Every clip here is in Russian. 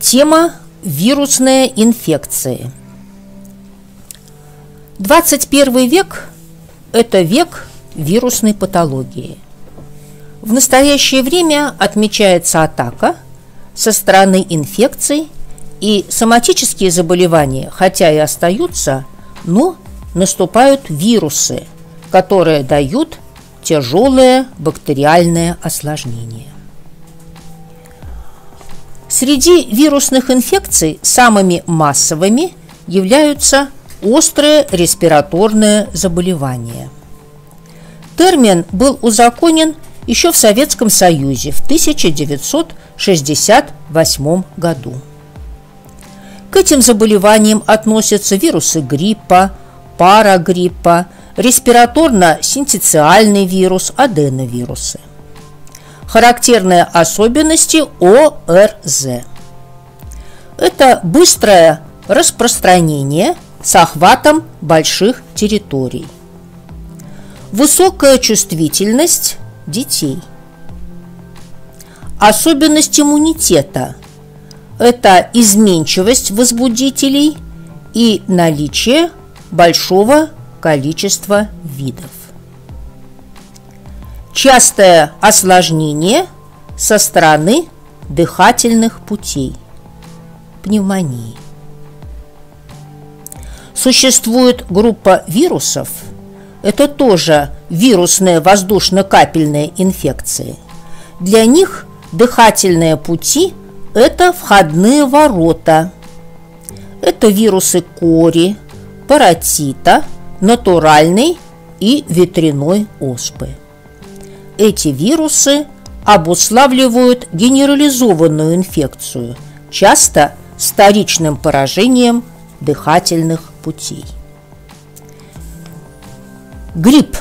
Тема «Вирусные инфекции». 21 век – это век вирусной патологии. В настоящее время отмечается атака со стороны инфекций, и соматические заболевания, хотя и остаются, но наступают вирусы, которые дают тяжелое бактериальное осложнение. Среди вирусных инфекций самыми массовыми являются острые респираторные заболевания. Термин был узаконен еще в Советском Союзе в 1968 году. К этим заболеваниям относятся вирусы гриппа, парагриппа, респираторно-синтициальный вирус, аденовирусы. Характерные особенности ОРЗ. Это быстрое распространение с охватом больших территорий. Высокая чувствительность детей. Особенность иммунитета – это изменчивость возбудителей и наличие большого количества видов. Частое осложнение со стороны дыхательных путей, пневмонии. Существует группа вирусов, это тоже вирусные воздушно-капельные инфекции. Для них дыхательные пути – это входные ворота. Это вирусы кори, паротита, натуральной и ветряной оспы. Эти вирусы обуславливают генерализованную инфекцию, часто с вторичным поражением дыхательных путей. Грипп.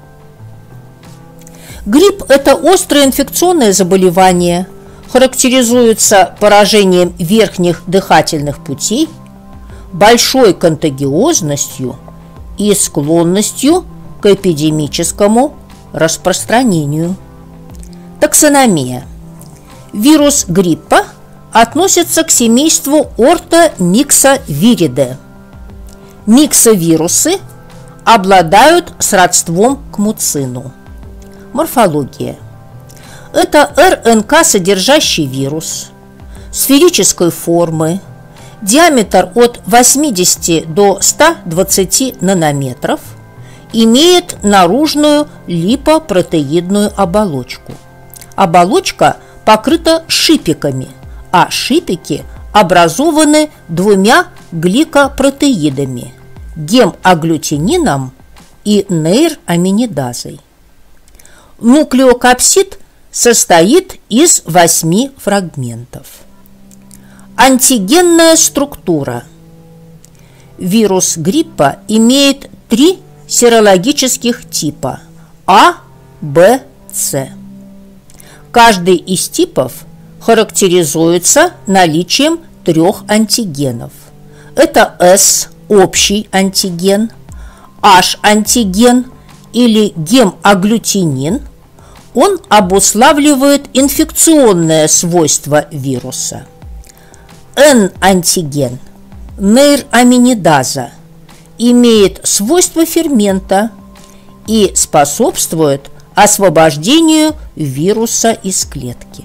Грипп – это острое инфекционное заболевание, характеризуется поражением верхних дыхательных путей, большой контагиозностью и склонностью к эпидемическому распространению. Таксономия. Вирус гриппа относится к семейству ортомиксовиридэ. Миксовирусы обладают сродством к муцину. Морфология. Это РНК-содержащий вирус сферической формы, диаметр от 80 до 120 нанометров, имеет наружную липопротеидную оболочку. Оболочка покрыта шипиками, а шипики образованы двумя гликопротеидами – гемагглютинином и нейраминидазой. Нуклеокапсид состоит из 8 фрагментов. Антигенная структура. Вирус гриппа имеет 3 серологических типа А, Б, С. Каждый из типов характеризуется наличием 3 антигенов. Это С – общий антиген, H-антиген или гемагглютинин. Он обуславливает инфекционное свойство вируса. N-антиген, нейраминидаза, имеет свойства фермента и способствует освобождению вируса из клетки.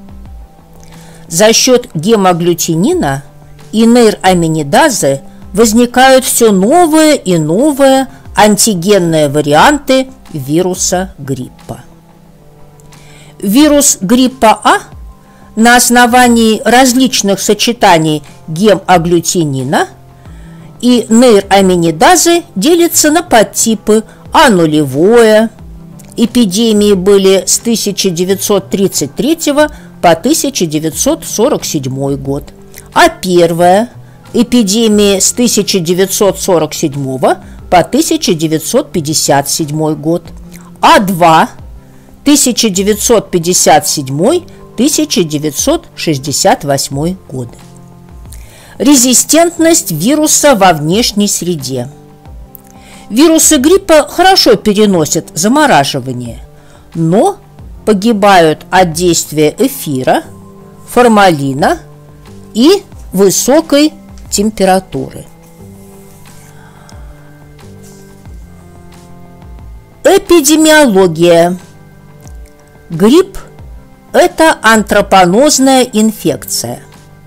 За счет гемагглютинина и нейраминидазы возникают все новые и новые антигенные варианты вируса гриппа. Вирус гриппа А на основании различных сочетаний гемагглютинина и нейраминидазы делится на подтипы А0. Эпидемии были с 1933 по 1947 год. А1. Эпидемии с 1947 по 1957 год. А2. 1957-1968 годы. Резистентность вируса во внешней среде. Вирусы гриппа хорошо переносят замораживание, но погибают от действия эфира, формалина и высокой температуры. Эпидемиология. Грипп – это антропонозная инфекция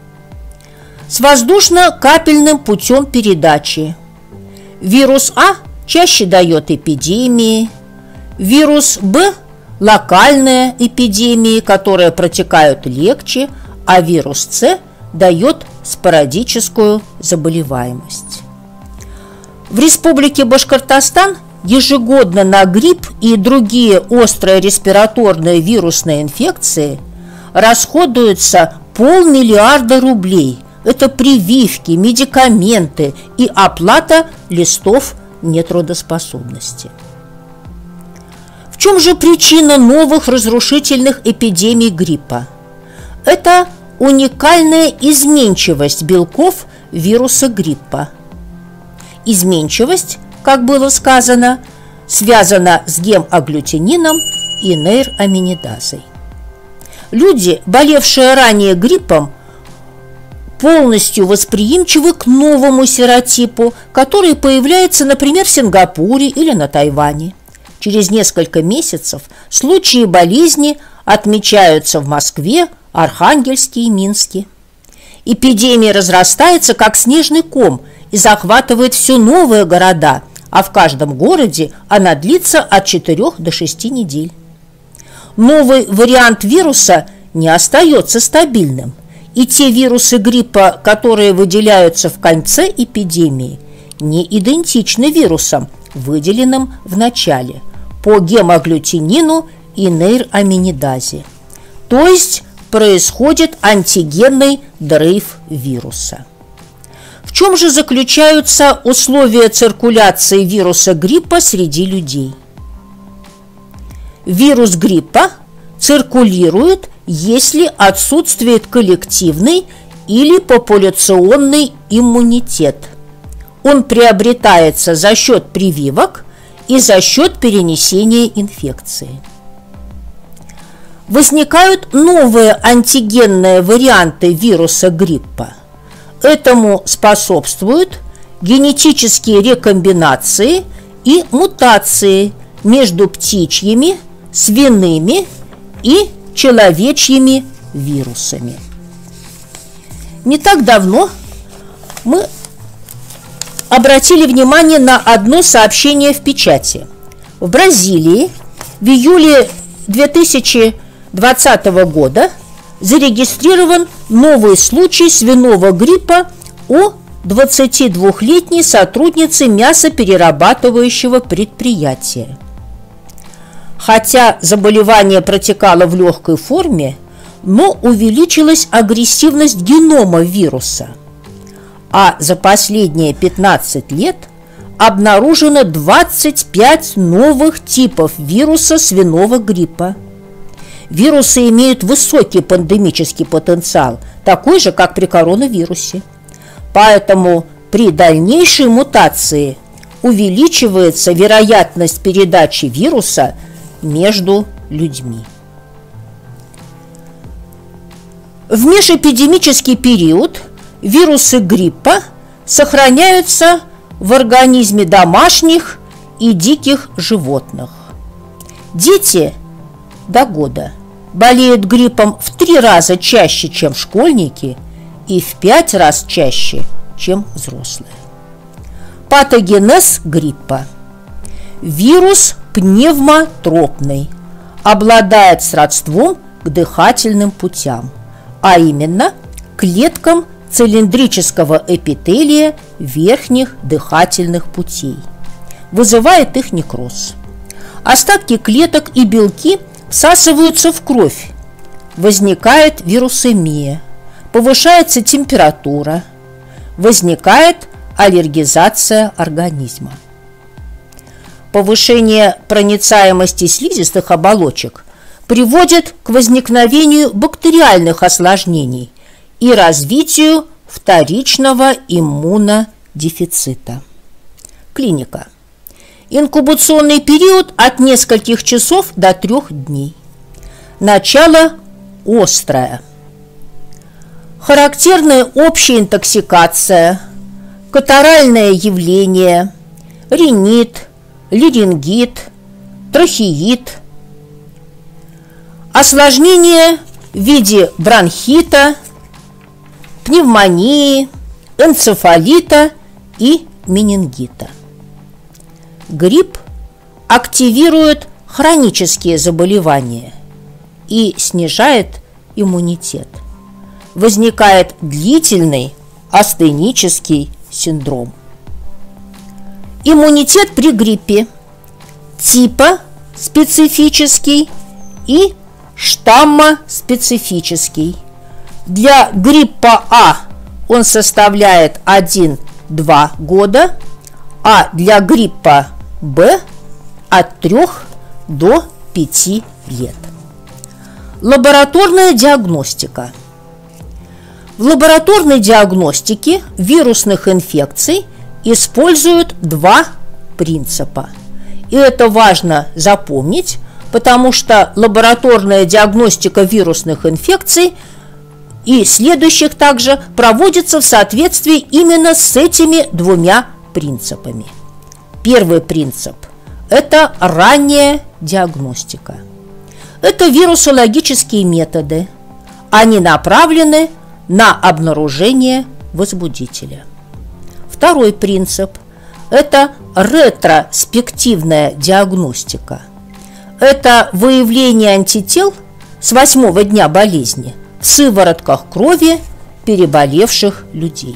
с воздушно-капельным путем передачи. Вирус А чаще дает эпидемии, вирус Б – локальные эпидемии, которые протекают легче, а вирус С дает спорадическую заболеваемость. В Республике Башкортостан ежегодно на грипп и другие острые респираторные вирусные инфекции расходуется 500 миллиарда рублей. Это прививки, медикаменты и оплата листов нетрудоспособности. В чем же причина новых разрушительных эпидемий гриппа? Это уникальная изменчивость белков вируса гриппа. Изменчивость, как было сказано, связана с гемагглютинином и нейраминидазой. Люди, болевшие ранее гриппом, полностью восприимчивы к новому серотипу, который появляется, например, в Сингапуре или на Тайване. Через несколько месяцев случаи болезни отмечаются в Москве, Архангельске и Минске. Эпидемия разрастается, как снежный ком, и захватывает все новые города, а в каждом городе она длится от 4 до 6 недель. Новый вариант вируса не остается стабильным, и те вирусы гриппа, которые выделяются в конце эпидемии, не идентичны вирусам, выделенным в начале, по гемагглютинину и нейраминидазе. То есть происходит антигенный дрейф вируса. В чем же заключаются условия циркуляции вируса гриппа среди людей? Вирус гриппа циркулирует, если отсутствует коллективный или популяционный иммунитет. Он приобретается за счет прививок и за счет перенесения инфекции. Возникают новые антигенные варианты вируса гриппа. Этому способствуют генетические рекомбинации и мутации между птичьими, свиными и человечьими вирусами. Не так давно мы обратили внимание на одно сообщение в печати. В Бразилии в июле 2020 года зарегистрирован новый случай свиного гриппа у 22-летней сотрудницы мясоперерабатывающего предприятия. Хотя заболевание протекало в легкой форме, но увеличилась агрессивность генома вируса. А за последние 15 лет обнаружено 25 новых типов вируса свиного гриппа. Вирусы имеют высокий пандемический потенциал, такой же, как при коронавирусе. Поэтому при дальнейшей мутации увеличивается вероятность передачи вируса между людьми. В межэпидемический период вирусы гриппа сохраняются в организме домашних и диких животных. Дети до года болеют гриппом в 3 раза чаще, чем школьники, и в 5 раз чаще, чем взрослые. Патогенез гриппа. Вирус пневмотропный, обладает сродством к дыхательным путям, а именно клеткам цилиндрического эпителия верхних дыхательных путей. Вызывает их некроз. Остатки клеток и белки всасываются в кровь. Возникает вирусемия, повышается температура, возникает аллергизация организма. Повышение проницаемости слизистых оболочек приводит к возникновению бактериальных осложнений и развитию вторичного иммунодефицита. Клиника. Инкубационный период от нескольких часов до 3 дней. Начало острое. характерны общая интоксикация, катаральное явление, ринит, ларингит, трахеит, осложнения в виде бронхита, пневмонии, энцефалита и менингита. Грипп активирует хронические заболевания и снижает иммунитет. Возникает длительный астенический синдром. Иммунитет при гриппе типа специфический и штамма-специфический. Для гриппа А он составляет 1-2 года, а для гриппа Б от 3 до 5 лет. Лабораторная диагностика. В лабораторной диагностике вирусных инфекций используют два принципа. И это важно запомнить, потому что лабораторная диагностика вирусных инфекций и следующих также проводится в соответствии именно с этими двумя принципами. Первый принцип – это ранняя диагностика. Это вирусологические методы. Они направлены на обнаружение возбудителя. Второй принцип – это ретроспективная диагностика. Это выявление антител с 8-го дня болезни в сыворотках крови переболевших людей.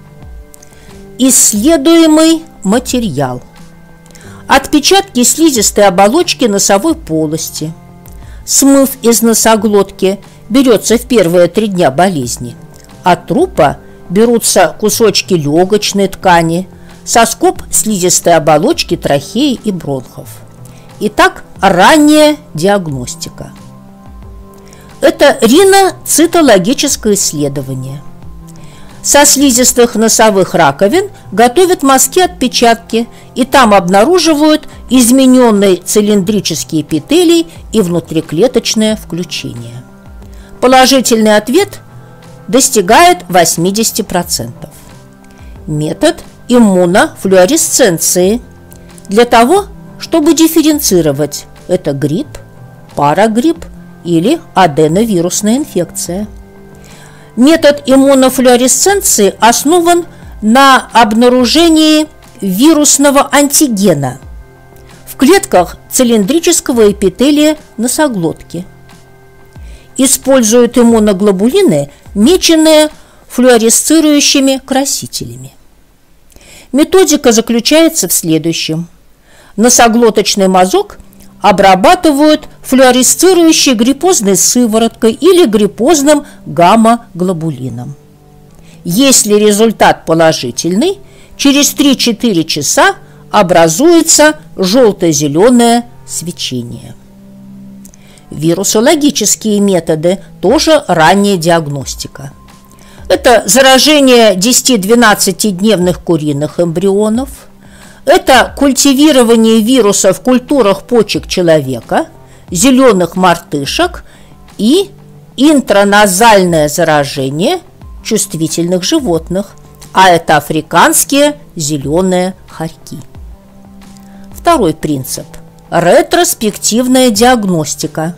Исследуемый материал. Отпечатки слизистой оболочки носовой полости. Смыв из носоглотки берется в первые 3 дня болезни. От трупа берутся кусочки легочной ткани, соскоб слизистой оболочки трахеи и бронхов. Итак, ранняя диагностика. Это риноцитологическое исследование. Со слизистых носовых раковин готовят мазки-отпечатки, и там обнаруживают измененный цилиндрический эпителий и внутриклеточное включение. Положительный ответ достигает 80%. Метод иммунофлуоресценции для того, чтобы дифференцировать – это грипп, парагрипп или аденовирусная инфекция. Метод иммунофлуоресценции основан на обнаружении вирусного антигена в клетках цилиндрического эпителия носоглотки. Используют иммуноглобулины, меченные флуоресцирующими красителями. Методика заключается в следующем. Носоглоточный мазок обрабатывают флуоресцирующей гриппозной сывороткой или гриппозным гамма-глобулином. Если результат положительный, через 3-4 часа образуется желто-зеленое свечение. Вирусологические методы – тоже ранняя диагностика. Это заражение 10-12-дневных куриных эмбрионов, это культивирование вируса в культурах почек человека, зеленых мартышек и интраназальное заражение чувствительных животных, а это африканские зеленые хорьки. Второй принцип – ретроспективная диагностика.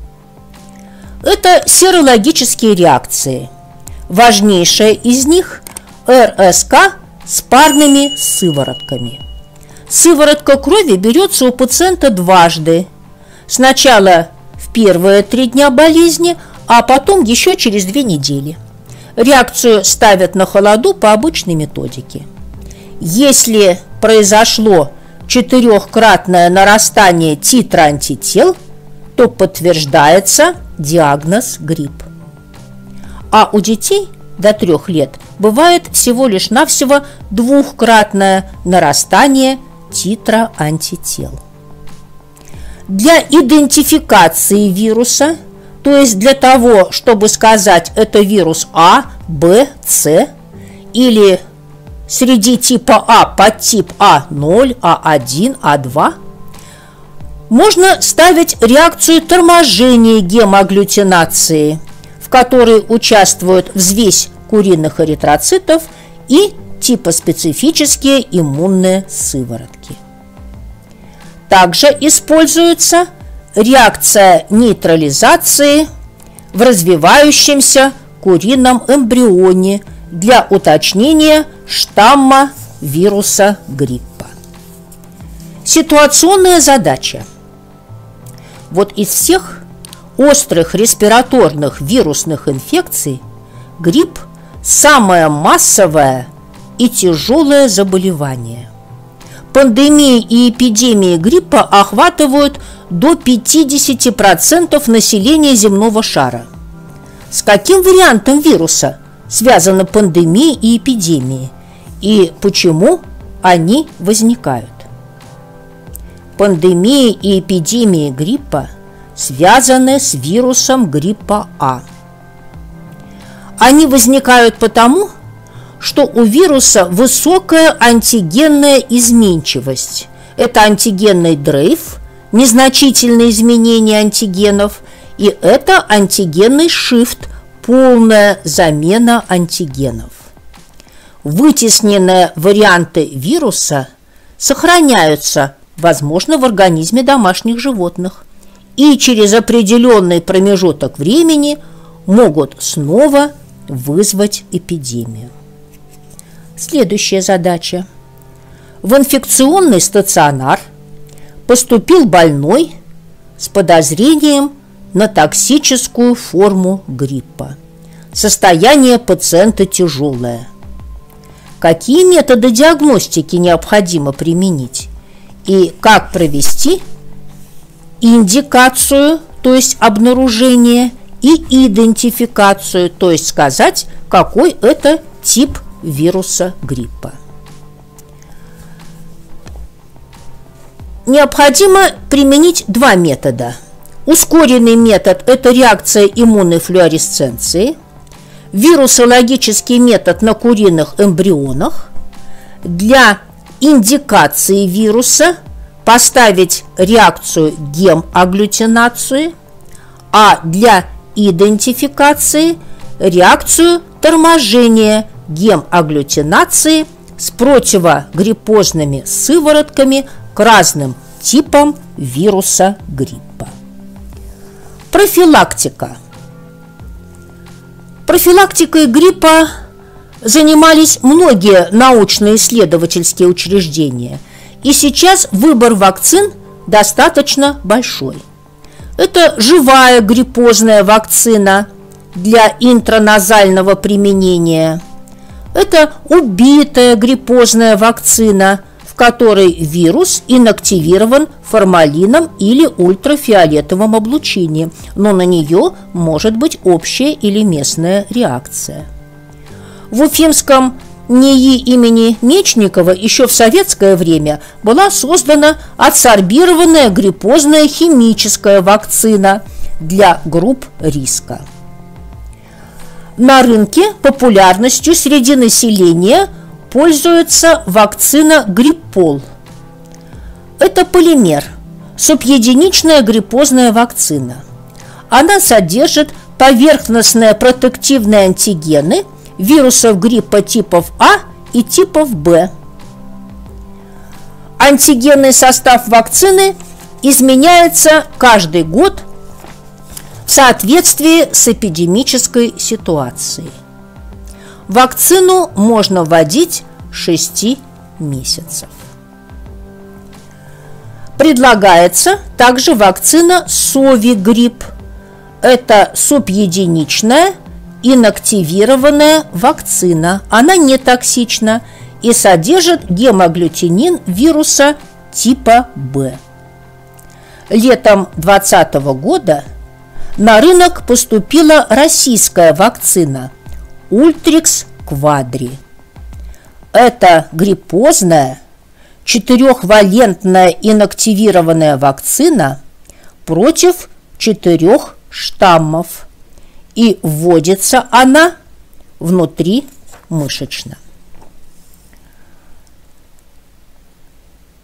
Это серологические реакции. Важнейшая из них – РСК с парными сыворотками. Сыворотка крови берется у пациента дважды. Сначала в первые 3 дня болезни, а потом еще через 2 недели. Реакцию ставят на холоду по обычной методике. Если произошло 4-кратное нарастание титра антител, то подтверждается диагноз грипп. А у детей до 3 лет бывает всего лишь навсего 2-кратное нарастание титра антител. Для идентификации вируса, то есть для того, чтобы сказать, это вирус А, Б, С, или среди типа А подтип А0, А1, А2, можно ставить реакцию торможения гемоагглютинации, в которой участвуют взвесь куриных эритроцитов и типоспецифические иммунные сыворотки. Также используется реакция нейтрализации в развивающемся курином эмбрионе для уточнения штамма вируса гриппа. Ситуационная задача. Вот из всех острых респираторных вирусных инфекций грипп – самое массовое и тяжелое заболевание. Пандемии и эпидемии гриппа охватывают до 50% населения земного шара. С каким вариантом вируса связаны пандемии и эпидемии, и почему они возникают? Пандемии и эпидемии гриппа связаны с вирусом гриппа А. Они возникают потому, что у вируса высокая антигенная изменчивость. Это антигенный дрейф, незначительные изменения антигенов, и это антигенный шифт, полная замена антигенов. Вытесненные варианты вируса сохраняются, возможно, в организме домашних животных, и через определенный промежуток времени могут снова вызвать эпидемию. Следующая задача. В инфекционный стационар поступил больной с подозрением на токсическую форму гриппа. Состояние пациента тяжелое. Какие методы диагностики необходимо применить и как провести индикацию, то есть обнаружение, и идентификацию, то есть сказать, какой это тип вируса гриппа. Необходимо применить два метода. Ускоренный метод – это реакция иммунной флуоресценции, вирусологический метод на куриных эмбрионах. Для индикации вируса поставить реакцию гемагглютинации, а для идентификации реакцию торможения гемагглютинации с противогриппозными сыворотками к разным типам вируса гриппа. Профилактика. Профилактикой гриппа занимались многие научно-исследовательские учреждения, и сейчас выбор вакцин достаточно большой. Это живая гриппозная вакцина для интраназального применения. Это убитая гриппозная вакцина, в которой вирус инактивирован формалином или ультрафиолетовым облучением, но на нее может быть общая или местная реакция. В Уфимском НИИ имени Мечникова еще в советское время была создана адсорбированная гриппозная химическая вакцина для групп риска. На рынке популярностью среди населения пользуется вакцина Гриппол. Это полимер, субъединичная гриппозная вакцина. Она содержит поверхностные протективные антигены вирусов гриппа типов А и типов Б. Антигенный состав вакцины изменяется каждый год в соответствии с эпидемической ситуацией. Вакцину можно вводить 6 месяцев. Предлагается также вакцина Совигрипп. Это субъединичная инактивированная вакцина. Она не токсична и содержит гемагглютинин вируса типа Б. Летом 2020 года на рынок поступила российская вакцина Ультрикс Квадри. Это гриппозная 4-валентная инактивированная вакцина против 4 штаммов, и вводится она внутримышечно.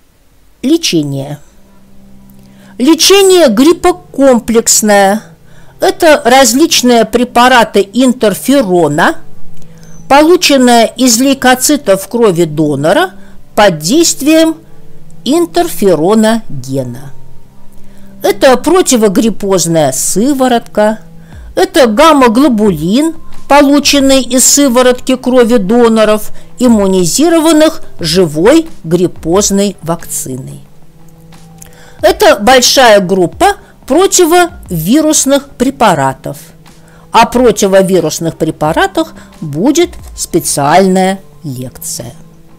Лечение. Лечение гриппа комплексное. Это различные препараты интерферона, полученные из лейкоцитов крови донора под действием интерферона гена. Это противогриппозная сыворотка, это гамма-глобулин, полученный из сыворотки крови доноров, иммунизированных живой гриппозной вакциной. Это большая группа противовирусных препаратов. О противовирусных препаратах будет специальная лекция.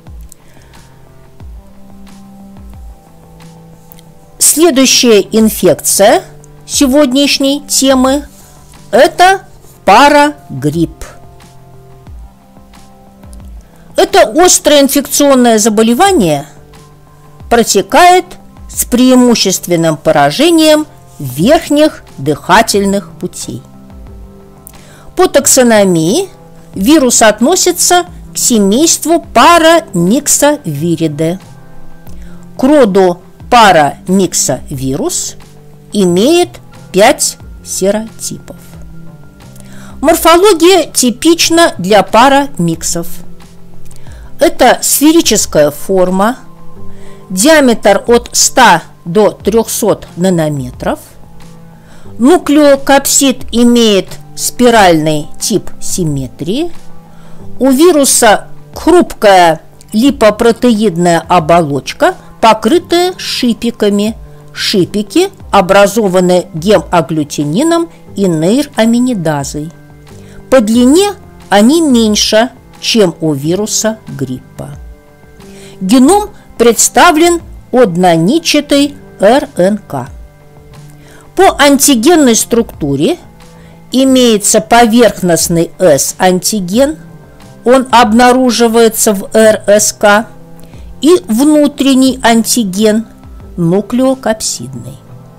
Следующая инфекция сегодняшней темы – это парагрипп. Это острое инфекционное заболевание протекает с преимущественным поражением верхних дыхательных путей. По таксономии вирус относится к семейству Paramyxoviridea. К роду Paramyxovирус имеет 5 серотипов. Морфология типична для парамиксов. Это сферическая форма, диаметр от 100 до 300 нанометров. Нуклеокапсид имеет спиральный тип симметрии. У вируса хрупкая липопротеидная оболочка, покрытая шипиками. Шипики образованы гемагглютинином и нейраминидазой. По длине они меньше, чем у вируса гриппа. Геном представлен однонитчатой РНК. По антигенной структуре имеется поверхностный С-антиген, он обнаруживается в РСК, и внутренний антиген нуклеокапсидный.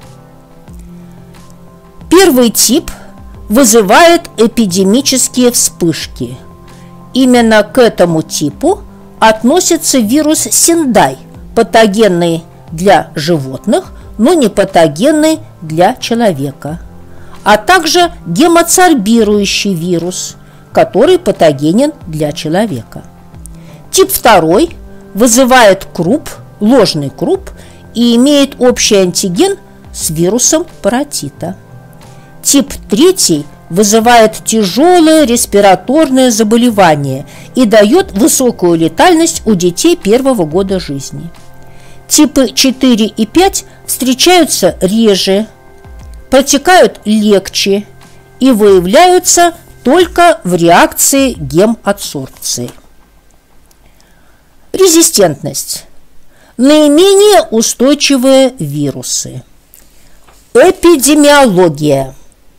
Первый тип вызывает эпидемические вспышки. Именно к этому типу относится вирус Синдай, патогенный для животных, но не патогенный для человека, а также гемоцербирующий вирус, который патогенен для человека. Тип 2 вызывает круп, ложный круп, и имеет общий антиген с вирусом паротита. Тип 3 вызывает тяжелое респираторное заболевание и дает высокую летальность у детей первого года жизни. Типы 4 и 5 встречаются реже, протекают легче и выявляются только в реакции гемадсорбции. Резистентность. Наименее устойчивые вирусы. Эпидемиология.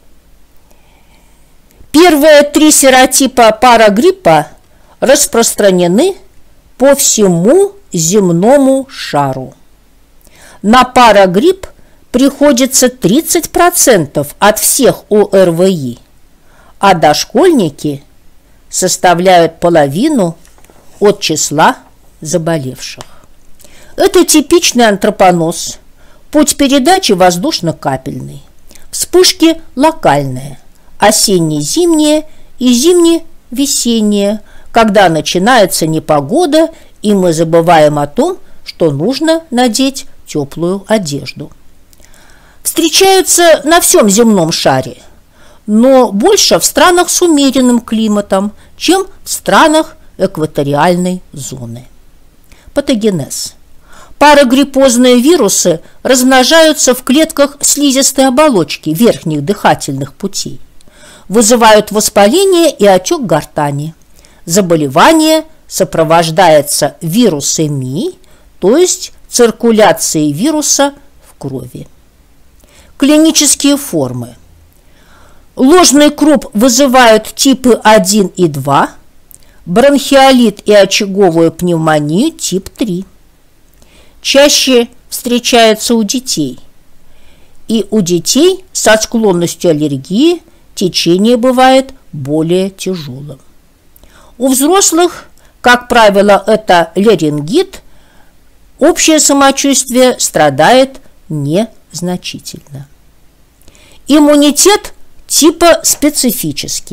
Первые 3 серотипа парагриппа распространены по всему земному шару. На парагрипп приходится 30% от всех ОРВИ, а дошкольники составляют половину от числа заболевших. Это типичный антропоноз, путь передачи воздушно-капельный, вспышки локальные, осенне-зимние и зимне-весенние, когда начинается непогода, и мы забываем о том, что нужно надеть теплую одежду. Встречаются на всем земном шаре, но больше в странах с умеренным климатом, чем в странах экваториальной зоны. Патогенез. Парагриппозные вирусы размножаются в клетках слизистой оболочки верхних дыхательных путей, вызывают воспаление и отек гортани. Заболевание сопровождается вирусемией, то есть циркуляцией вируса в крови. Клинические формы. Ложный круп вызывают типы 1 и 2, бронхиолит и очаговую пневмонию тип 3. Чаще встречаются у детей. И у детей со склонностью аллергии течение бывает более тяжелым. У взрослых, как правило, это ларингит, общее самочувствие страдает незначительно. Иммунитет типа специфический.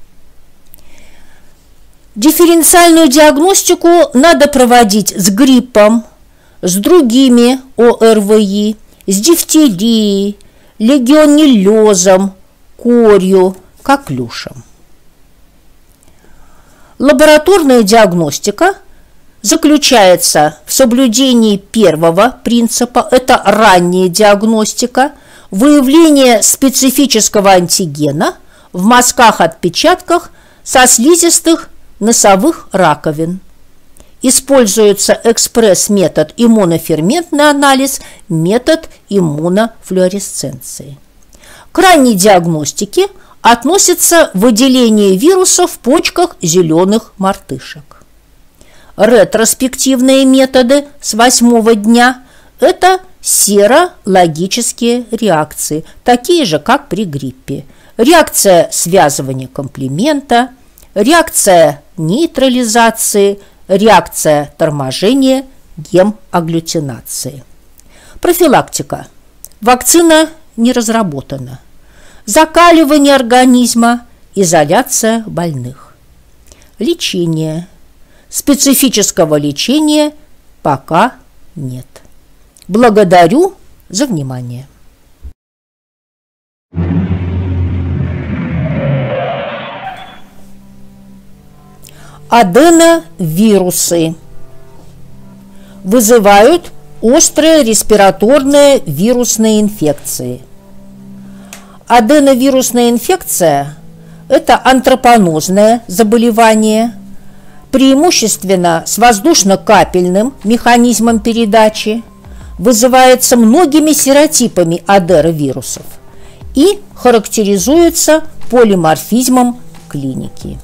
Дифференциальную диагностику надо проводить с гриппом, с другими ОРВИ, с дифтерией, легионеллезом, корью, коклюшем. Лабораторная диагностика заключается в соблюдении первого принципа, это ранняя диагностика, выявление специфического антигена в мазках-отпечатках со слизистых носовых раковин. Используется экспресс-метод иммуноферментный анализ, метод иммунофлуоресценции. К ранней диагностике относится выделение вируса в почках зеленых мартышек. Ретроспективные методы с 8-го дня – это серологические реакции, такие же, как при гриппе. Реакция связывания комплемента, реакция нейтрализации, реакция торможения гемагглютинации. Профилактика. Вакцина не разработана. Закаливание организма, изоляция больных. Лечение. Специфического лечения пока нет. Благодарю за внимание. Аденовирусы вызывают острые респираторные вирусные инфекции. Аденовирусная инфекция – это антропонозное заболевание, преимущественно с воздушно-капельным механизмом передачи, вызывается многими серотипами аденовирусов и характеризуется полиморфизмом клиники.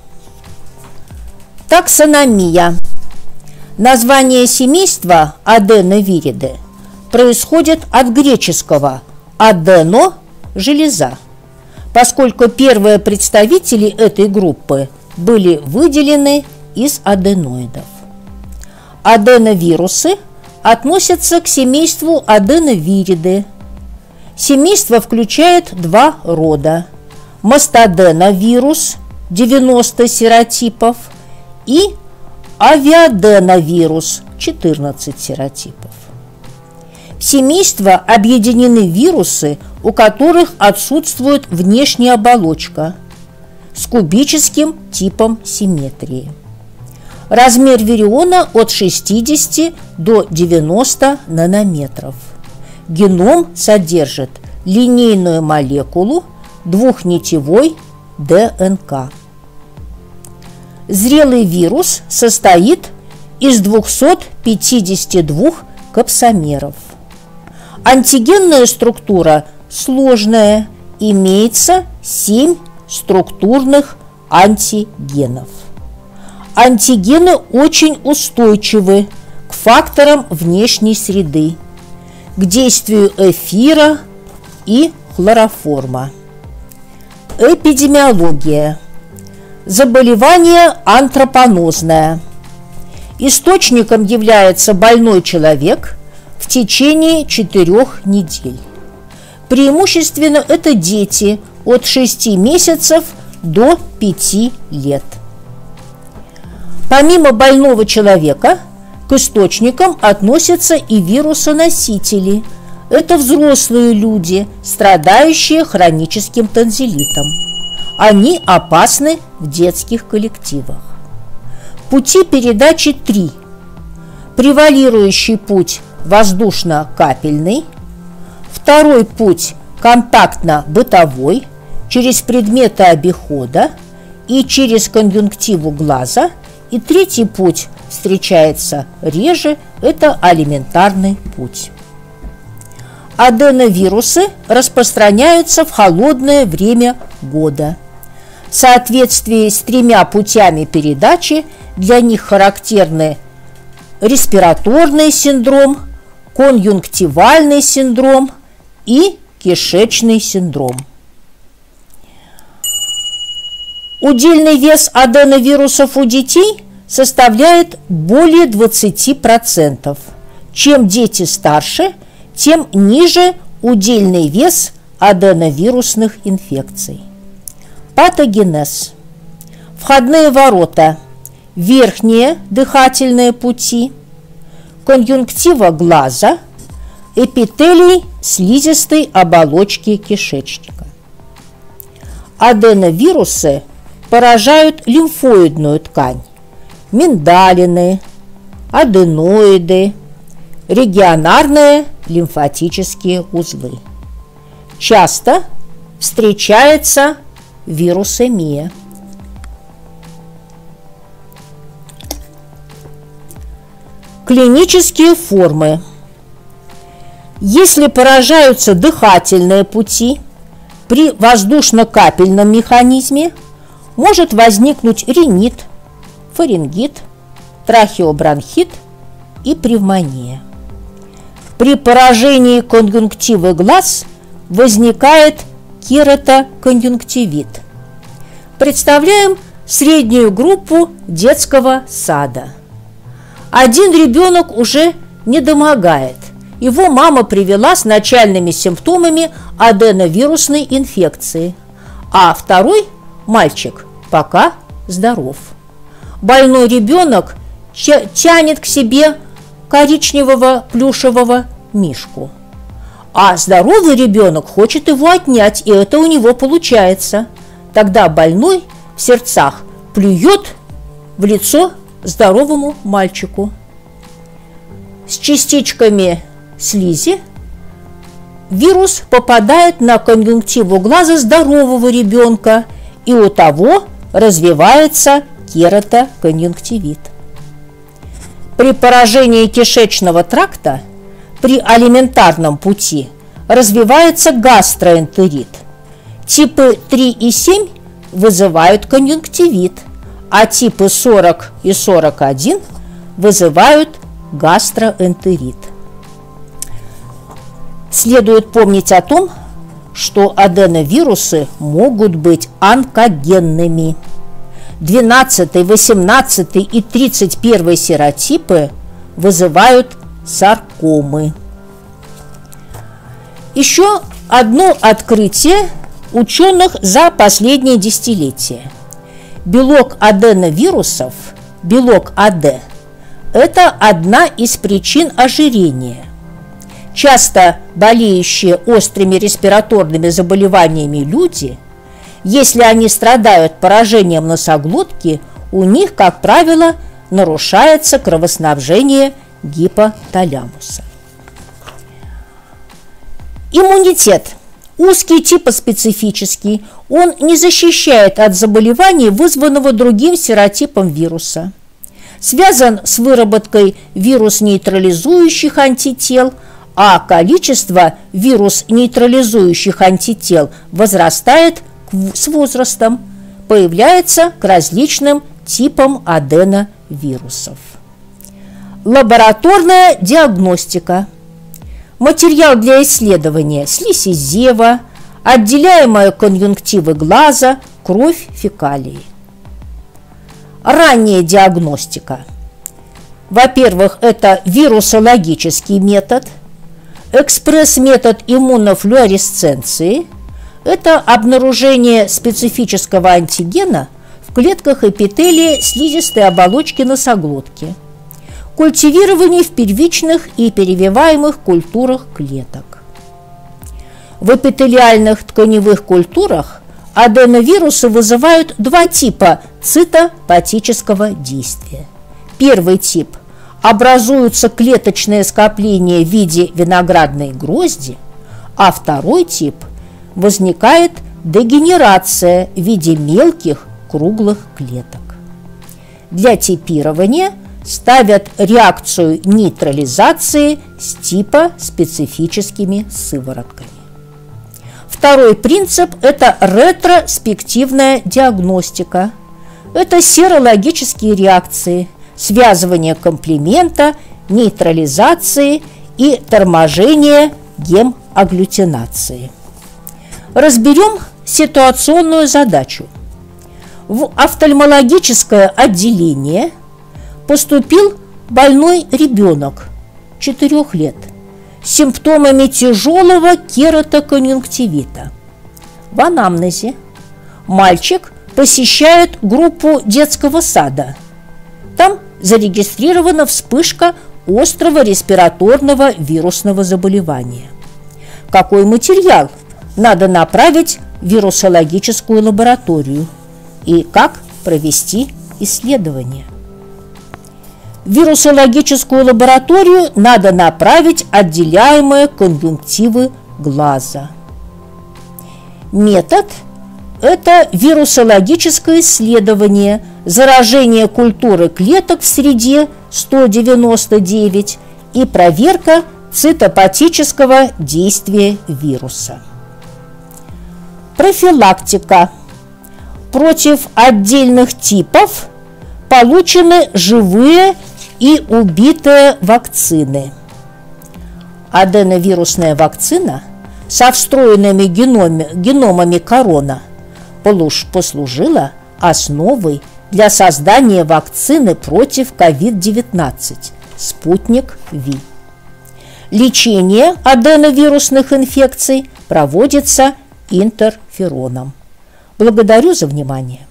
Таксономия. Название семейства аденовириды происходит от греческого «адено» – железа, поскольку первые представители этой группы были выделены из аденоидов. Аденовирусы относятся к семейству аденовириды. Семейство включает два рода – мастоденовирус, 90 серотипов, и авиаденовирус, 14 серотипов. В семейство объединены вирусы, у которых отсутствует внешняя оболочка с кубическим типом симметрии. Размер вириона от 60 до 90 нанометров. Геном содержит линейную молекулу двухнитевой ДНК. Зрелый вирус состоит из 252 капсомеров. Антигенная структура сложная, имеется 7 структурных антигенов. Антигены очень устойчивы к факторам внешней среды, к действию эфира и хлороформа. Эпидемиология. Заболевание антропонозное. Источником является больной человек в течение 4 недель. Преимущественно это дети от 6 месяцев до 5 лет. Помимо больного человека, к источникам относятся и вирусоносители. Это взрослые люди, страдающие хроническим танзелитом. Они опасны в детских коллективах. Пути передачи 3. Превалирующий путь воздушно-капельный. Второй путь контактно-бытовой, через предметы обихода и через конъюнктиву глаза. И третий путь встречается реже, это алиментарный путь. Аденовирусы распространяются в холодное время года. В соответствии с 3 путями передачи для них характерны респираторный синдром, конъюнктивальный синдром и кишечный синдром. Удельный вес аденовирусов у детей составляет более 20%. Чем дети старше, тем ниже удельный вес аденовирусных инфекций. Патогенез. Входные ворота. Верхние дыхательные пути, конъюнктива глаза, эпителий слизистой оболочки кишечника. Аденовирусы поражают лимфоидную ткань, миндалины, аденоиды, регионарные лимфатические узлы. Часто встречается вирусемия. Клинические формы. Если поражаются дыхательные пути, при воздушно-капельном механизме может возникнуть ринит, фарингит, трахеобронхит и пневмония. При поражении конъюнктивы глаз возникает кератоконъюнктивит. Представляем среднюю группу детского сада. Один ребенок уже недомогает. Его мама привела с начальными симптомами аденовирусной инфекции, а второй, мальчик, пока здоров. Больной ребенок тянет к себе коричневого плюшевого мишку, а здоровый ребенок хочет его отнять, и это у него получается. Тогда больной в сердцах плюет в лицо здоровому мальчику. С частичками слизи вирус попадает на конъюнктиву глаза здорового ребенка, и у того развивается кератоконъюнктивит. При поражении кишечного тракта при алиментарном пути развивается гастроэнтерит. Типы 3 и 7 вызывают конъюнктивит, а типы 40 и 41 вызывают гастроэнтерит. Следует помнить о том, что аденовирусы могут быть онкогенными. 12, 18 и 31 серотипы вызывают саркомы. Еще одно открытие ученых за последние десятилетия. Белок аденовирусов, белок АД, это одна из причин ожирения. Часто болеющие острыми респираторными заболеваниями люди, если они страдают поражением носоглотки, у них, как правило, нарушается кровоснабжение гипоталямуса. Иммунитет. Узкий типоспецифический, он не защищает от заболеваний, вызванного другим серотипом вируса. Связан с выработкой вирус-нейтрализующих антител, а количество вирус-нейтрализующих антител возрастает с возрастом, появляется к различным типам аденовирусов. Лабораторная диагностика. Материал для исследования: слизь из зева, отделяемая конъюнктивы глаза, кровь, фекалии. Ранняя диагностика. Во-первых, это вирусологический метод, экспресс-метод иммунофлуоресценции. Это обнаружение специфического антигена в клетках эпителия слизистой оболочки носоглотки. Культивирование в первичных и перевиваемых культурах клеток. В эпителиальных тканевых культурах аденовирусы вызывают два типа цитопатического действия. Первый тип – образуются клеточные скопления в виде виноградной грозди, а второй тип – возникает дегенерация в виде мелких круглых клеток. Для типирования ставят реакцию нейтрализации с типа специфическими сыворотками. Второй принцип – это ретроспективная диагностика. Это серологические реакции, связывание комплемента, нейтрализации и торможение гемагглютинации. Разберем ситуационную задачу. В офтальмологическое отделение поступил больной ребенок 4 лет с симптомами тяжелого кератоконъюнктивита. В анамнезе мальчик посещает группу детского сада. Там зарегистрирована вспышка острого респираторного вирусного заболевания. Какой материал надо направить в вирусологическую лабораторию и как провести исследование? В вирусологическую лабораторию надо направить отделяемые конъюнктивы глаза. Метод – это вирусологическое исследование заражения культуры клеток в среде 199 и проверка цитопатического действия вируса. Профилактика. Против отдельных типов получены живые и убитые вакцины. Аденовирусная вакцина со встроенными геномами корона послужила основой для создания вакцины против COVID-19 «Спутник Ви». Лечение аденовирусных инфекций проводится интерфероном. Благодарю за внимание.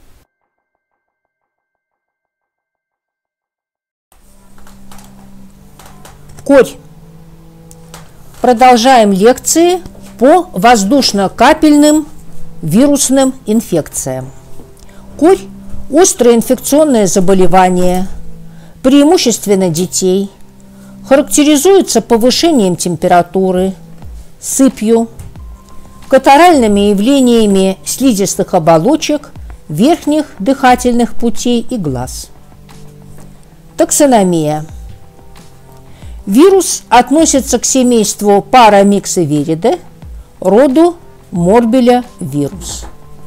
Корь. Продолжаем лекции по воздушно-капельным вирусным инфекциям. Корь – острое инфекционное заболевание, преимущественно детей, характеризуется повышением температуры, сыпью, катаральными явлениями слизистых оболочек, верхних дыхательных путей и глаз. Таксономия. Вирус относится к семейству Paramyxoviridे, роду Morbillia вирус.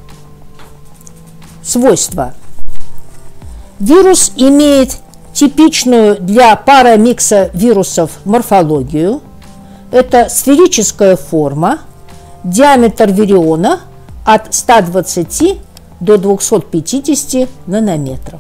Свойства. Вирус имеет типичную для парамиксовирусов морфологию. Это сферическая форма, диаметр вириона от 120 до 250 нанометров.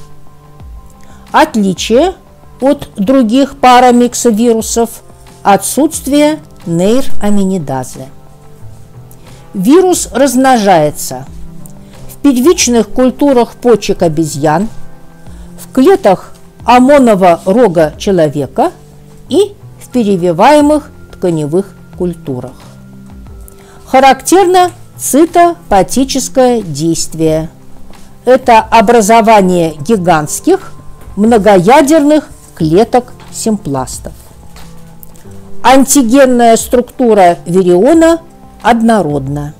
Отличие от других парамиксовирусов – отсутствие нейраминидазы. Вирус размножается в первичных культурах почек обезьян, в клетках омонового рога человека и в перевиваемых тканевых культурах. Характерно цитопатическое действие. Это образование гигантских многоядерных клеток симпластов. Антигенная структура вириона однородна.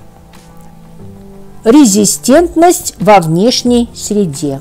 Резистентность во внешней среде.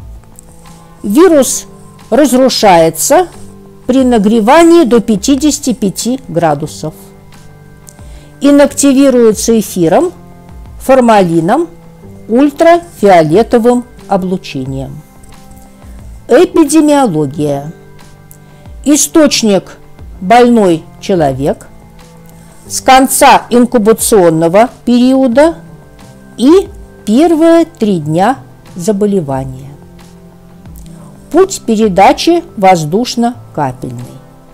Вирус разрушается при нагревании до 55 градусов. Инактивируется эфиром, формалином, ультрафиолетовым облучением. Эпидемиология. Источник – больной человек, с конца инкубационного периода и первые 3 дня заболевания. Путь передачи воздушно-капельный.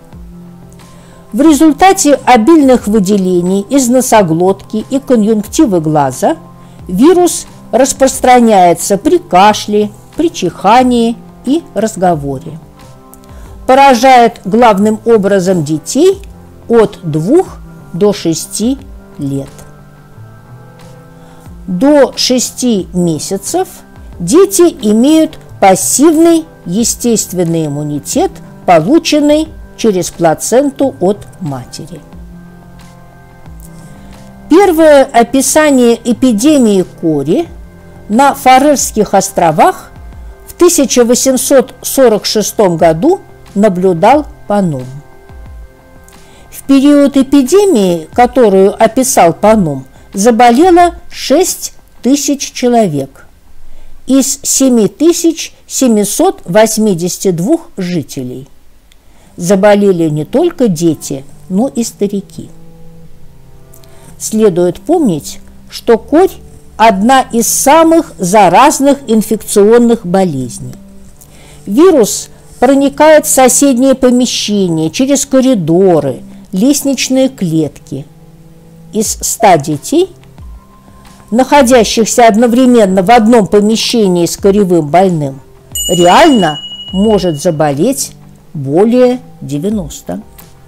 В результате обильных выделений из носоглотки и конъюнктивы глаза вирус распространяется при кашле, при чихании и разговоре. Поражает главным образом детей от 2 до 6 лет. До 6 месяцев дети имеют пассивный естественный иммунитет, полученный через плаценту от матери. Первое описание эпидемии кори на Фарерских островах в 1846 году наблюдал Паном. В период эпидемии, которую описал Паном, заболело 6 тысяч человек из 7782 жителей. Заболели не только дети, но и старики. Следует помнить, что корь – одна из самых заразных инфекционных болезней. Вирус проникает в соседние помещения, через коридоры, лестничные клетки. Из 100 детей находящихся одновременно в одном помещении с коревым больным, реально может заболеть более 90.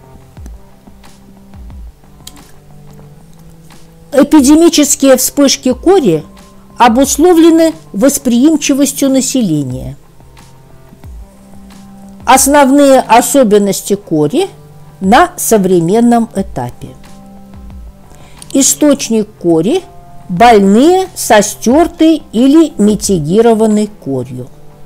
Эпидемические вспышки кори обусловлены восприимчивостью населения. Основные особенности кори на современном этапе. Источник кори – больные со стертой или митигированной корью.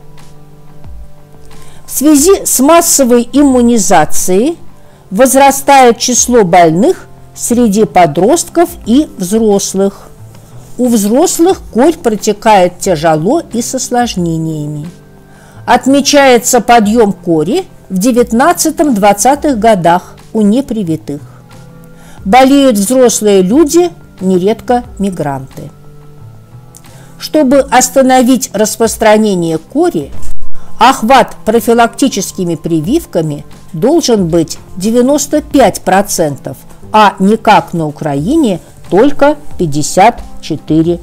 В связи с массовой иммунизацией возрастает число больных среди подростков и взрослых. У взрослых корь протекает тяжело и с осложнениями. Отмечается подъем кори в 19-20-х годах у непривитых. Болеют взрослые люди, нередко мигранты. Чтобы остановить распространение кори, охват профилактическими прививками должен быть 95%, а не как на Украине только 54%.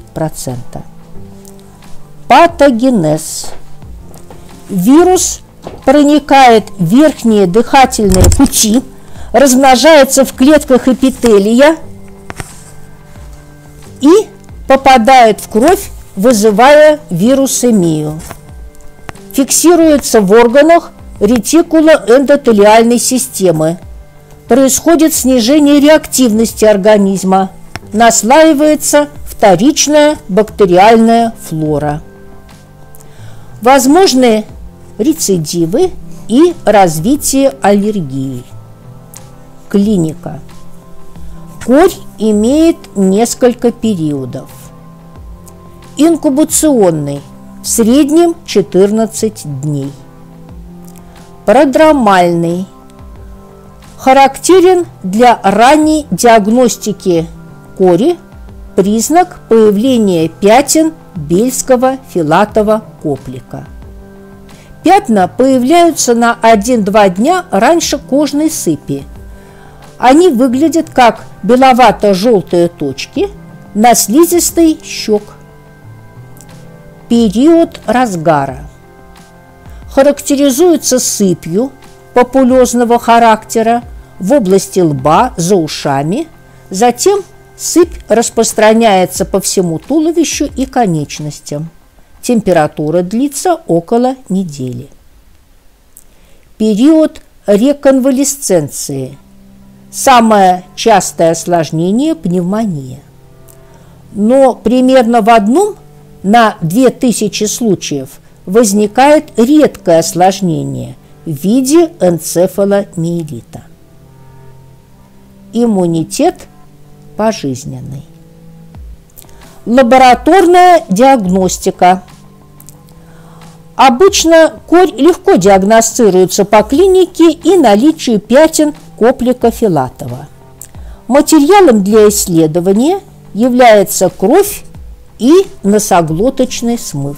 Патогенез. Вирус проникает в верхние дыхательные пути, размножается в клетках эпителия и попадает в кровь, вызывая вирусемию. Фиксируется в органах ретикулоэндотелиальной системы. Происходит снижение реактивности организма. Наслаивается вторичная бактериальная флора. Возможны рецидивы и развитие аллергии. Клиника. Корь имеет несколько периодов. Инкубационный – в среднем 14 дней. Продромальный – характерен для ранней диагностики кори, признак появления пятен бельского филатового коплика. Пятна появляются на 1-2 дня раньше кожной сыпи. Они выглядят как беловато-желтые точки на слизистой щек. Период разгара. Характеризуется сыпью папулезного характера в области лба, за ушами, затем сыпь распространяется по всему туловищу и конечностям. Температура длится около недели. Период реконвалесценции. Самое частое осложнение – пневмония. Но примерно в 1 на 2000 случаев возникает редкое осложнение в виде энцефаломиелита. Иммунитет пожизненный. Лабораторная диагностика. Обычно корь легко диагностируется по клинике и наличию пятен коплика филатова. Материалом для исследования является кровь и носоглоточный смыв.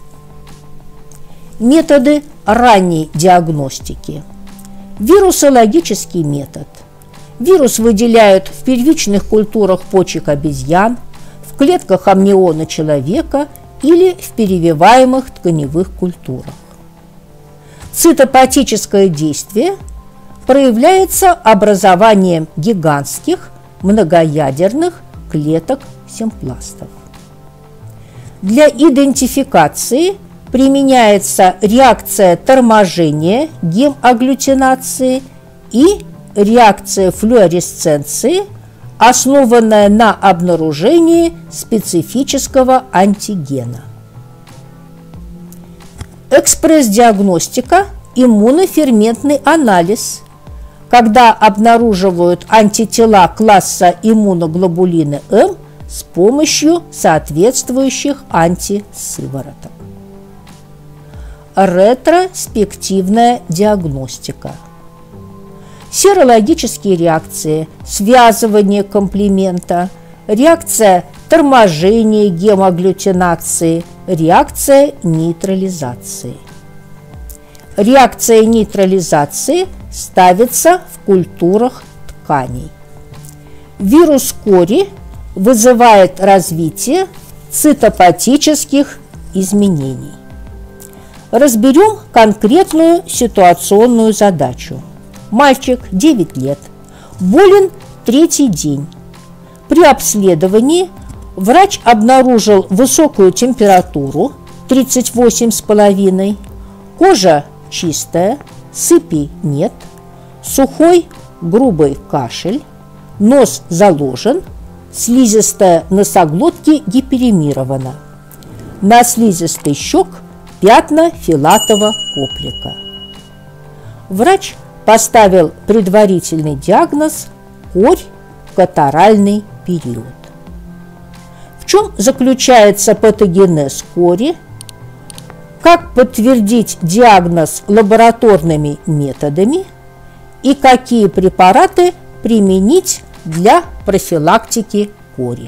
Методы ранней диагностики. Вирусологический метод. Вирус выделяют в первичных культурах почек обезьян, в клетках амниона человека или в перевиваемых тканевых культурах. Цитопатическое действие проявляется образованием гигантских многоядерных клеток симпластов. Для идентификации применяется реакция торможения гемагглютинации и реакция флуоресценции, основанная на обнаружении специфического антигена. Экспресс-диагностика – иммуноферментный анализ, когда обнаруживают антитела класса иммуноглобулины М с помощью соответствующих антисывороток. Ретроспективная диагностика. Серологические реакции, связывание комплемента, реакция торможения гемагглютинации, реакция нейтрализации. Реакция нейтрализации ставится в культурах тканей. Вирус кори вызывает развитие цитопатических изменений. Разберем конкретную ситуационную задачу. Мальчик, 9 лет, болен 3-й день. При обследовании врач обнаружил высокую температуру 38,5, кожа чистая, сыпи нет, сухой грубый кашель, нос заложен, слизистая носоглотки гиперемирована. На слизистой щек пятна филатового оплика. Врач поставил предварительный диагноз корь в катаральный период. В чем заключается патогенез кори? Как подтвердить диагноз лабораторными методами и какие препараты применить для профилактики кори?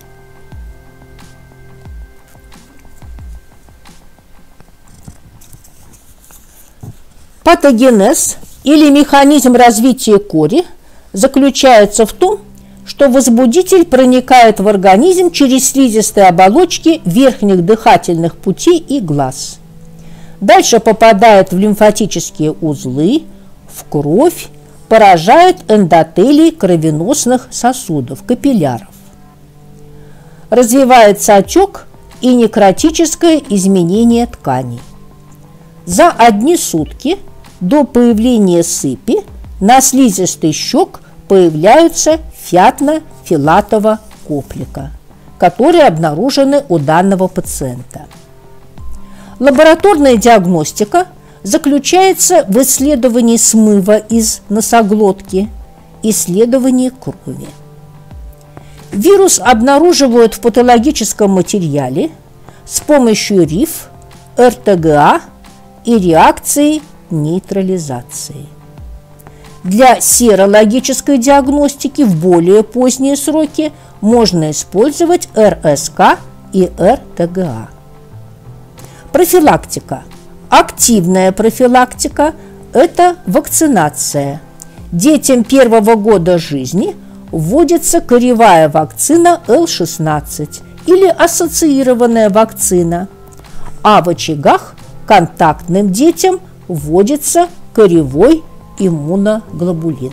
Патогенез или механизм развития кори заключается в том, что возбудитель проникает в организм через слизистые оболочки верхних дыхательных путей и глаз. Дальше попадает в лимфатические узлы, в кровь, поражает эндотелий кровеносных сосудов, капилляров. Развивается отек и некротическое изменение тканей. За одни сутки до появления сыпи на слизистой щек появляются пятна филатового оплика, которые обнаружены у данного пациента. Лабораторная диагностика заключается в исследовании смыва из носоглотки, исследовании крови. Вирус обнаруживают в патологическом материале с помощью РИФ, РТГА и реакции нейтрализации. Для серологической диагностики в более поздние сроки можно использовать РСК и РТГА. Профилактика. Активная профилактика – это вакцинация. Детям 1-го года жизни вводится кореевая вакцина Л-16 или ассоциированная вакцина, а в очагах контактным детям вводится кореевой иммуноглобулин.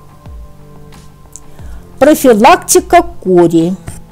Профилактика кори.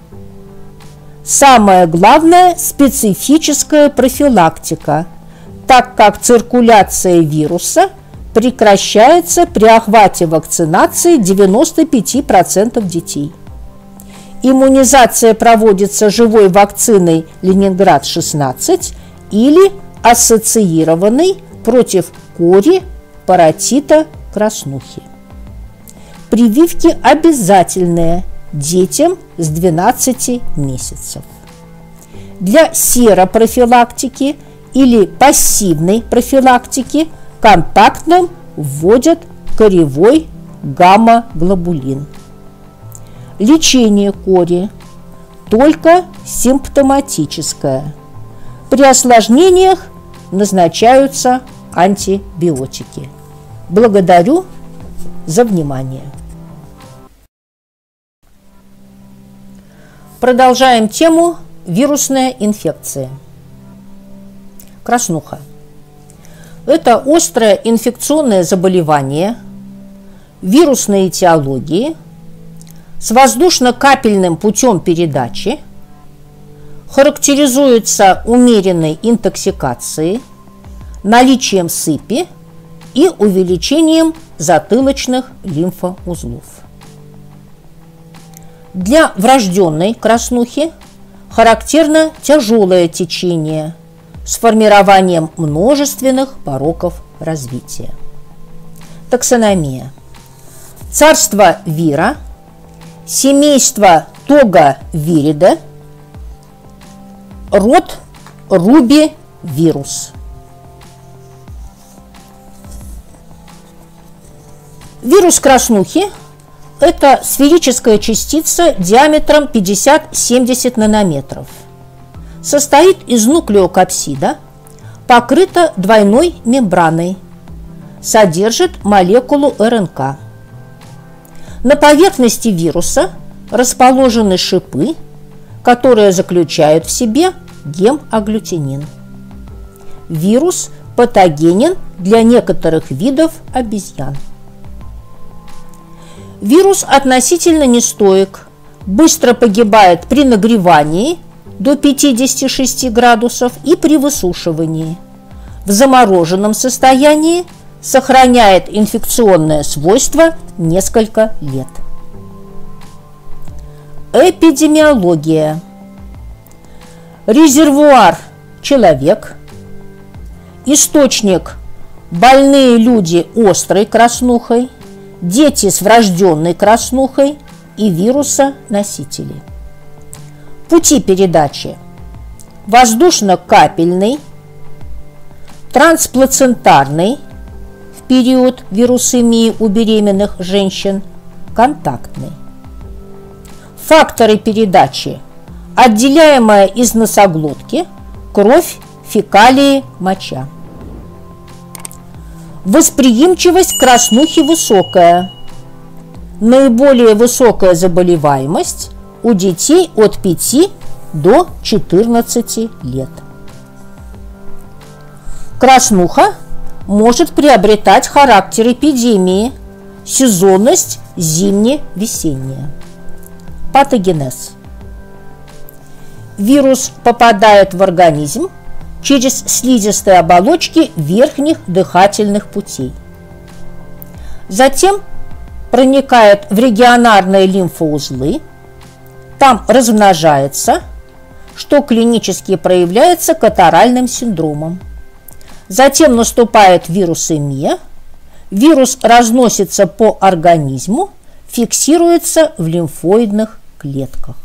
Самое главное – специфическая профилактика, так как циркуляция вируса прекращается при охвате вакцинации 95% детей. Иммунизация проводится живой вакциной Ленинград-16 или ассоциированной против кори, паротита, краснухи. Прививки обязательные детям с 12 месяцев. Для серопрофилактики или пассивной профилактики контактным вводят кореевой гамма-глобулин. Лечение кори только симптоматическое. При осложнениях назначаются антибиотики. Благодарю за внимание. Продолжаем тему вирусная инфекция. Краснуха. Это острое инфекционное заболевание вирусной этиологии с воздушно-капельным путем передачи, характеризуется умеренной интоксикацией, наличием сыпи и увеличением затылочных лимфоузлов. Для врожденной краснухи характерно тяжелое течение с формированием множественных пороков развития. Таксономия. Царство вира, семейство тогавирида, род рубивирус. Вирус краснухи – это сферическая частица диаметром 50-70 нанометров. Состоит из нуклеокапсида, покрыта двойной мембраной, содержит молекулу РНК. На поверхности вируса расположены шипы, которые заключают в себе гемагглютинин. Вирус патогенен для некоторых видов обезьян. Вирус относительно нестоек, быстро погибает при нагревании до 56 градусов и при высушивании. В замороженном состоянии сохраняет инфекционное свойство несколько лет. Эпидемиология. Резервуар – человек. Источник – больные люди острой краснухой, дети с врожденной краснухой и вируса-носители. Пути передачи: воздушно-капельный, трансплацентарный в период вирусемии у беременных женщин, контактный. Факторы передачи: отделяемая из носоглотки, кровь, фекалии, моча. Восприимчивость к краснухе высокая. Наиболее высокая заболеваемость у детей от 5 до 14 лет. Краснуха может приобретать характер эпидемии, сезонность зимне-весенняя. Патогенез. Вирус попадает в организм через слизистые оболочки верхних дыхательных путей. Затем проникает в регионарные лимфоузлы, там размножается, что клинически проявляется катаральным синдромом. Затем наступает вирусемия, вирус разносится по организму, фиксируется в лимфоидных клетках.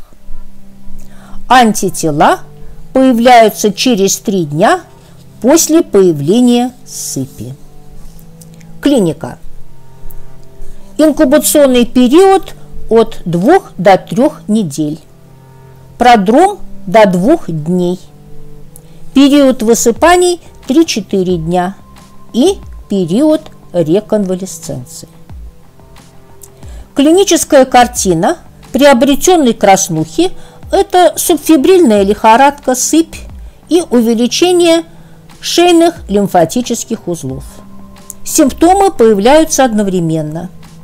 Антитела появляются через 3 дня после появления сыпи. Клиника. Инкубационный период от 2 до 3 недель. Продром до 2 дней. Период высыпаний 3-4 дня и период реконвалесценции. Клиническая картина приобретенной краснухи – это субфебрильная лихорадка, сыпь и увеличение шейных лимфатических узлов. Симптомы появляются одновременно.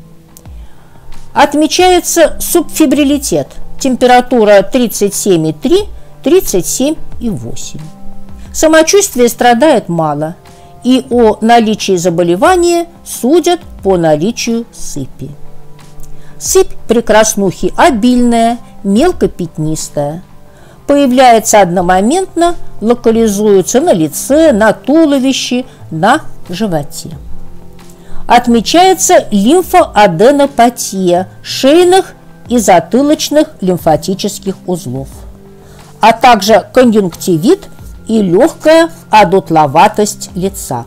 Отмечается субфебрилитет, температура 37,3, 37,8. Самочувствие страдает мало, и о наличии заболевания судят по наличию сыпи. Сыпь при краснухе обильная, мелкопятнистая. Появляется одномоментно, локализуется на лице, на туловище, на животе. Отмечается лимфоаденопатия шейных и затылочных лимфатических узлов, а также конъюнктивит и легкая одутловатость лица.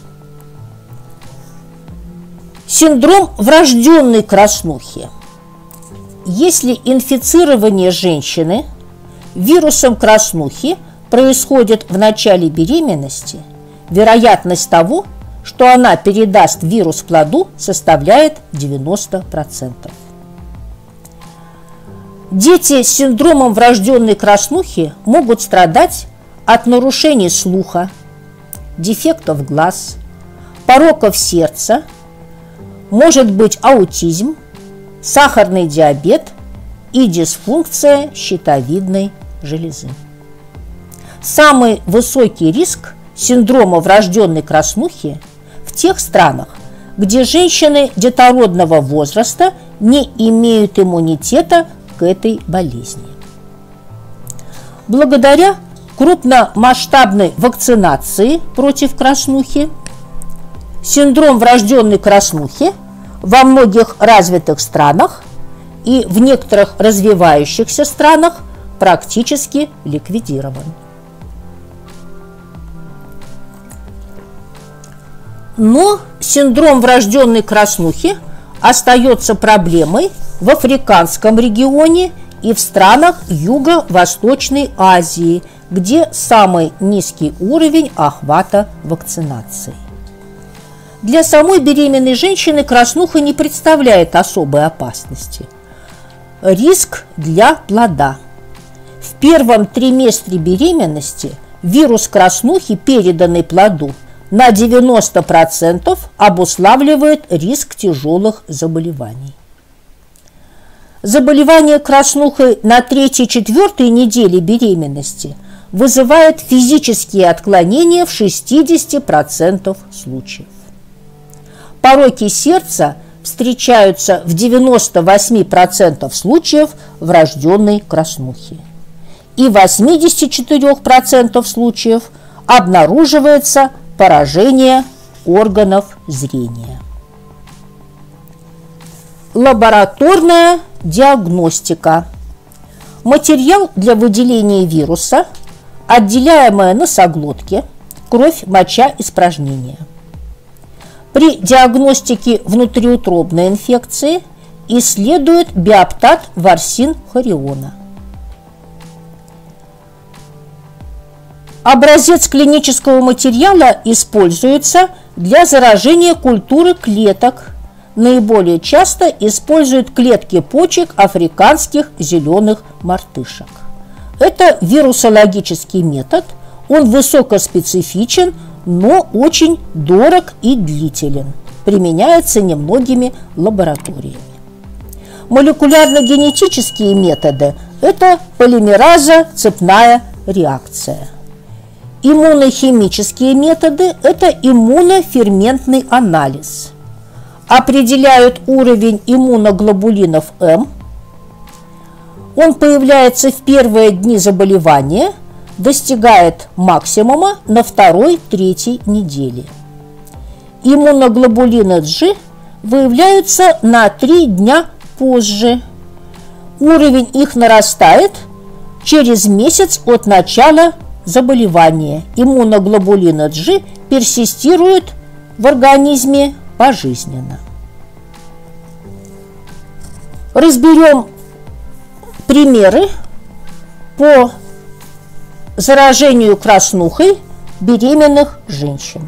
Синдром врожденной краснухи. Если инфицирование женщины вирусом краснухи происходит в начале беременности, вероятность того, что она передаст вирус плоду, составляет 90%. Дети с синдромом врожденной краснухи могут страдать от нарушений слуха, дефектов глаз, пороков сердца, может быть аутизм, сахарный диабет и дисфункция щитовидной железы. Самый высокий риск синдрома врожденной краснухи в тех странах, где женщины детородного возраста не имеют иммунитета к этой болезни. Благодаря крупномасштабной вакцинации против краснухи синдром врожденной краснухи во многих развитых странах и в некоторых развивающихся странах практически ликвидирован. Но синдром врожденной краснухи остается проблемой в африканском регионе и в странах Юго-Восточной Азии, где самый низкий уровень охвата вакцинации. Для самой беременной женщины краснуха не представляет особой опасности. Риск для плода. В первом триместре беременности вирус краснухи, переданный плоду, на 90% обуславливает риск тяжелых заболеваний. Заболевание краснухой на 3-4 неделе беременности вызывает физические отклонения в 60% случаев. Пороки сердца встречаются в 98% случаев врожденной краснухи. И в 84% случаев обнаруживается поражение органов зрения. Лабораторная диагностика. Материал для выделения вируса, отделяемая носоглотки, кровь, моча, испражнения. При диагностике внутриутробной инфекции исследует биоптат ворсин хориона. Образец клинического материала используется для заражения культуры клеток. Наиболее часто используют клетки почек африканских зеленых мартышек. Это вирусологический метод, он высокоспецифичен, но очень дорог и длителен. Применяется немногими лабораториями. Молекулярно-генетические методы – это полимераза, цепная реакция. Иммунохимические методы – это иммуноферментный анализ. Определяют уровень иммуноглобулинов М. Он появляется в первые дни заболевания, достигает максимума на 2-3 неделе. Иммуноглобулины G выявляются на 3 дня позже. Уровень их нарастает через месяц от начала заболевания. Иммуноглобулины G персистируют в организме пожизненно. Разберем примеры по заражению краснухой беременных женщин.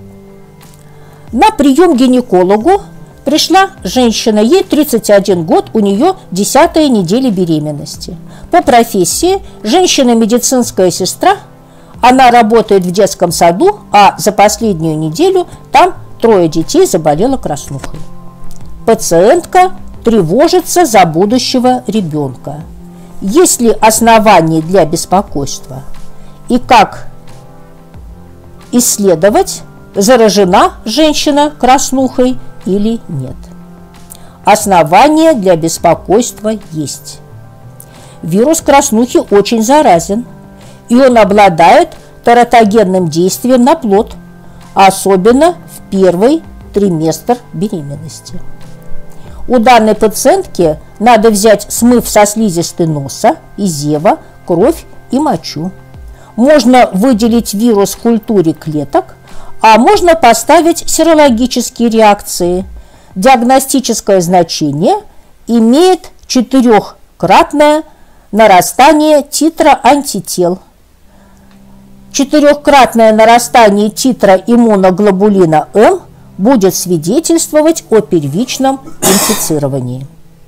На прием к гинекологу пришла женщина, ей 31 год, у нее 10-я неделя беременности. По профессии женщина медицинская сестра, она работает в детском саду, а за последнюю неделю там 3 детей заболело краснухой. Пациентка тревожится за будущего ребенка. Есть ли основания для беспокойства? И как исследовать, заражена женщина краснухой или нет? Основания для беспокойства есть. Вирус краснухи очень заразен, и он обладает тератогенным действием на плод, особенно в первый триместр беременности. У данной пациентки надо взять смыв со слизистой носа и зева, кровь и мочу. Можно выделить вирус в культуре клеток, а можно поставить серологические реакции. Диагностическое значение имеет 4-кратное нарастание титра антител. 4-кратное нарастание титра иммуноглобулина М будет свидетельствовать о первичном инфицировании.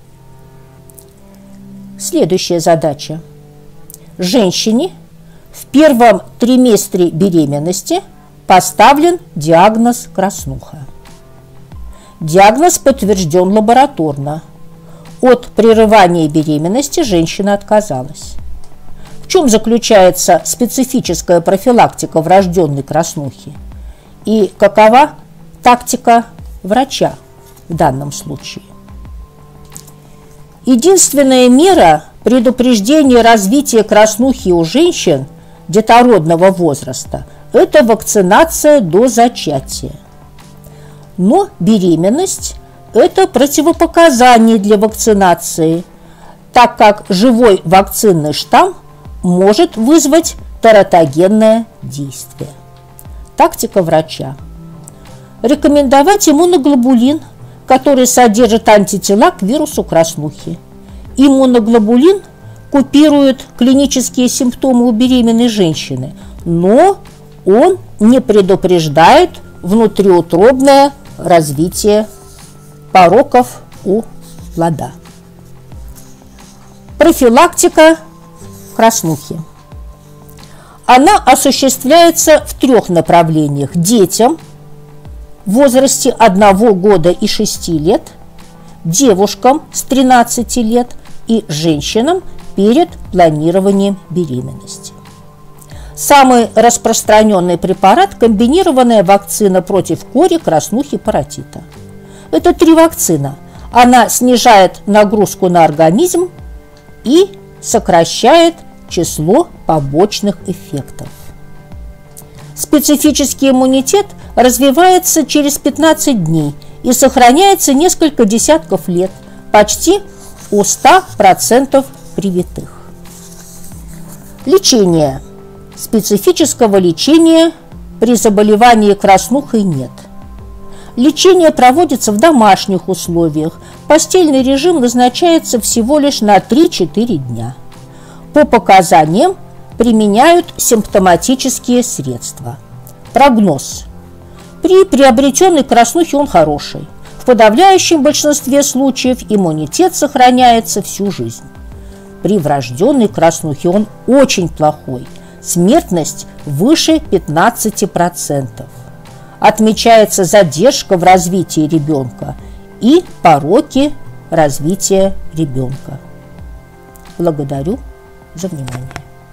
Следующая задача. Женщине в первом триместре беременности поставлен диагноз краснуха. Диагноз подтвержден лабораторно. От прерывания беременности женщина отказалась. В чем заключается специфическая профилактика врожденной краснухи? И какова тактика врача в данном случае? Единственная мера предупреждения развития краснухи у женщин детородного возраста – это вакцинация до зачатия. Но беременность – это противопоказание для вакцинации, так как живой вакцинный штамм может вызвать тератогенное действие. Тактика врача. Рекомендовать иммуноглобулин, который содержит антитела к вирусу краснухи. Иммуноглобулин купирует клинические симптомы у беременной женщины, но он не предупреждает внутриутробное развитие пороков у плода. Профилактика краснухи. Она осуществляется в 3 направлениях: детям в возрасте 1 года и 6 лет, девушкам с 13 лет и женщинам перед планированием беременности. Самый распространенный препарат – комбинированная вакцина против кори, краснухи, паротита. Это 3 вакцины. Она снижает нагрузку на организм и сокращает число побочных эффектов. Специфический иммунитет развивается через 15 дней и сохраняется несколько десятков лет, почти у 100% привитых. Лечение. Специфического лечения при заболевании краснухой нет. Лечение проводится в домашних условиях. Постельный режим назначается всего лишь на 3-4 дня. По показаниям применяют симптоматические средства. Прогноз. При приобретенной краснухе он хороший. В подавляющем большинстве случаев иммунитет сохраняется всю жизнь. При врожденной краснухе он очень плохой. Смертность выше 15%. Отмечается задержка в развитии ребенка и пороки развития ребенка. Благодарю за внимание.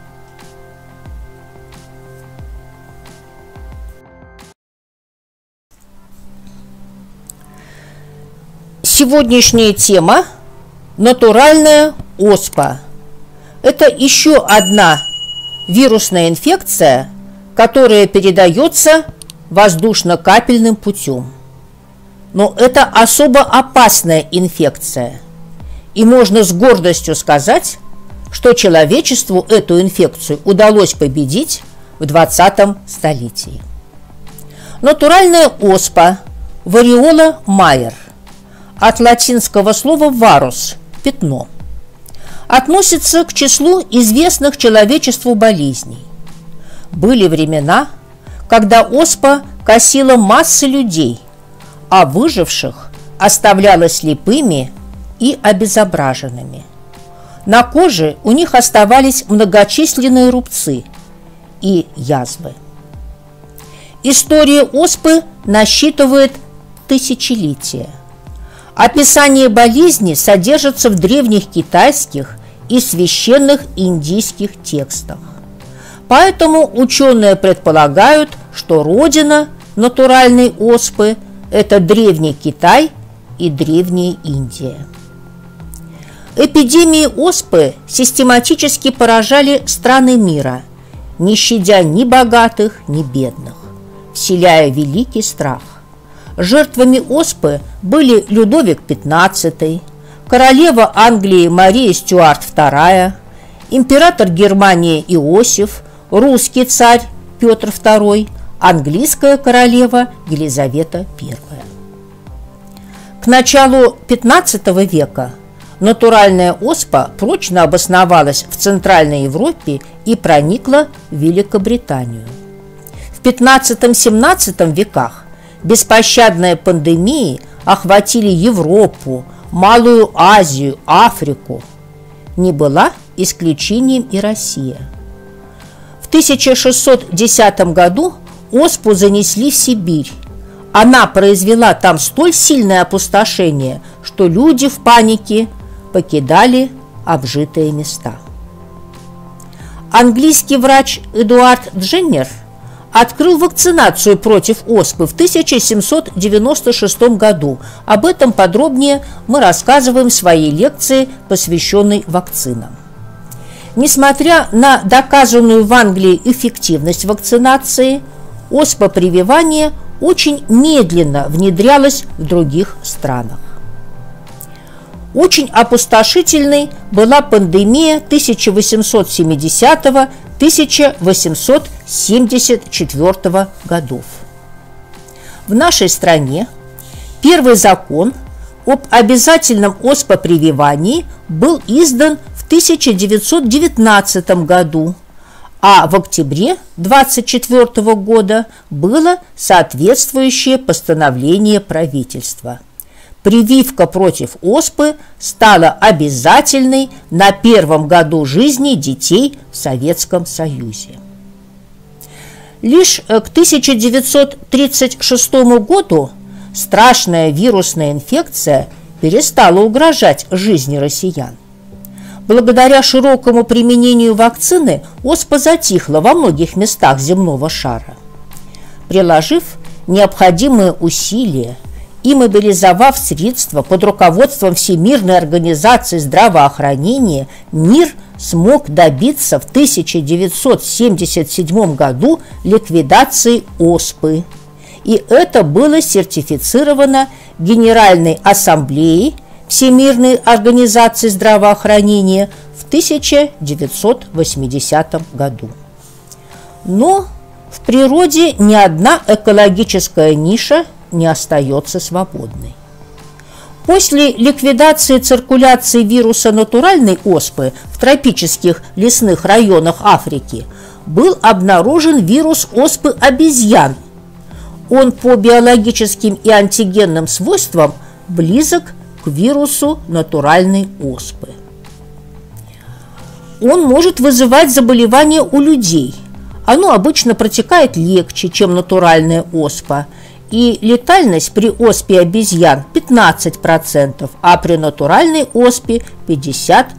Сегодняшняя тема – натуральная оспа. Это еще одна вирусная инфекция, которая передается воздушно-капельным путем. Но это особо опасная инфекция. И можно с гордостью сказать, что человечеству эту инфекцию удалось победить в 20 столетии. Натуральная оспа – вариола Майер, от латинского слова «варус» – пятно, относится к числу известных человечеству болезней. Были времена, когда оспа косила массы людей, а выживших оставляла слепыми и обезображенными. На коже у них оставались многочисленные рубцы и язвы. История оспы насчитывает тысячелетия. Описание болезни содержится в древних китайских и священных индийских текстах. Поэтому ученые предполагают, что родина натуральной оспы – это Древний Китай и Древняя Индия. Эпидемии оспы систематически поражали страны мира, не щадя ни богатых, ни бедных, вселяя великий страх. Жертвами оспы были Людовик XV, королева Англии Мария Стюарт II, император Германии Иосиф, русский царь Петр II, английская королева Елизавета I. К началу XV века натуральная оспа прочно обосновалась в Центральной Европе и проникла в Великобританию. В XV-XVII веках беспощадные пандемии охватили Европу, Малую Азию, Африку. Не была исключением и Россия. В 1610 году оспу занесли в Сибирь. Она произвела там столь сильное опустошение, что люди в панике покидали обжитые места. Английский врач Эдуард Дженнер открыл вакцинацию против оспы в 1796 году. Об этом подробнее мы рассказываем в своей лекции, посвященной вакцинам. Несмотря на доказанную в Англии эффективность вакцинации, оспа-прививание очень медленно внедрялось в других странах. Очень опустошительной была пандемия 1870-1874 годов. В нашей стране первый закон об обязательном оспопрививании был издан в 1919 году, а в октябре 1924 года было соответствующее постановление правительства. прививка против оспы стала обязательной на первом году жизни детей в Советском Союзе. Лишь к 1936 году страшная вирусная инфекция перестала угрожать жизни россиян. Благодаря широкому применению вакцины оспа затихла во многих местах земного шара. Приложив необходимые усилия и мобилизовав средства под руководством Всемирной организации здравоохранения, мир смог добиться в 1977 году ликвидации оспы. И это было сертифицировано Генеральной Ассамблеей Всемирной организации здравоохранения в 1980 году. Но в природе ни одна экологическая ниша не остается свободной. После ликвидации циркуляции вируса натуральной оспы в тропических лесных районах Африки был обнаружен вирус оспы обезьян. Он по биологическим и антигенным свойствам близок к вирусу натуральной оспы. Он может вызывать заболевания у людей. Оно обычно протекает легче, чем натуральная оспа, и летальность при оспе обезьян 15%, а при натуральной оспе 50-100%.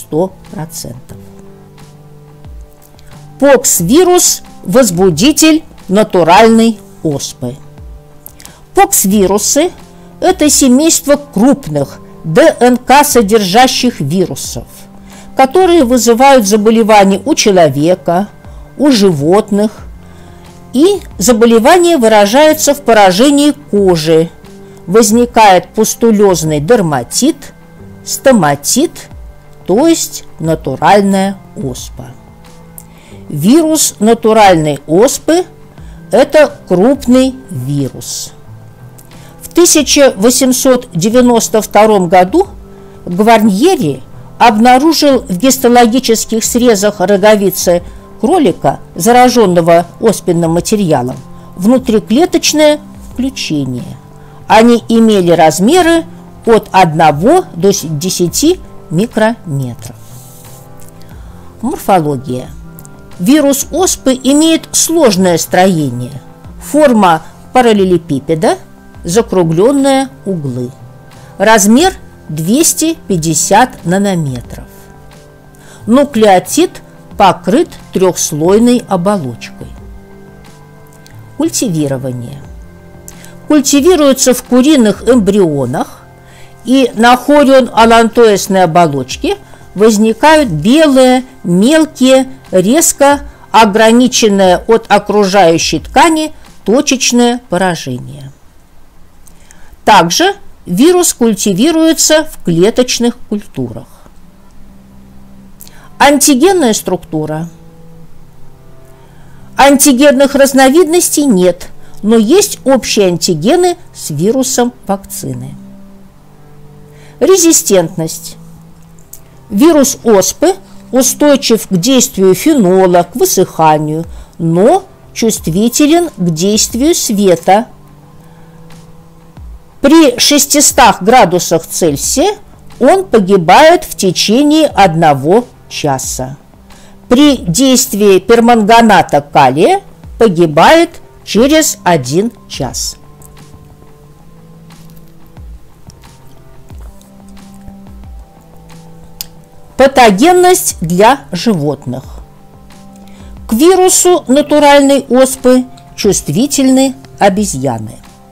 Покс-вирус – возбудитель натуральной оспы. Покс-вирусы – это семейство крупных ДНК-содержащих вирусов, которые вызывают заболевания у человека, у животных, и заболевание выражается в поражении кожи. Возникает пустулезный дерматит, стоматит, то есть натуральная оспа. Вирус натуральной оспы – это крупный вирус. В 1892 году Гварньери обнаружил в гистологических срезах роговицы кролика, зараженного оспенным материалом, внутриклеточное включение. Они имели размеры от 1 до 10 микрометров. Морфология. Вирус оспы имеет сложное строение. Форма параллелепипеда, закругленные углы. Размер 250 нанометров. Нуклеотид покрыт трехслойной оболочкой. Культивирование. Культивируется в куриных эмбрионах, и на хорион-аллантоисной оболочке возникают белые, мелкие, резко ограниченные от окружающей ткани точечное поражение. Также вирус культивируется в клеточных культурах. Антигенная структура. Антигенных разновидностей нет, но есть общие антигены с вирусом вакцины. Резистентность. Вирус оспы устойчив к действию фенола, к высыханию, но чувствителен к действию света. При 600 градусах Цельсия он погибает в течение 1 часа. При действии перманганата калия погибает через 1 час. Патогенность для животных. К вирусу натуральной оспы чувствительны обезьяны.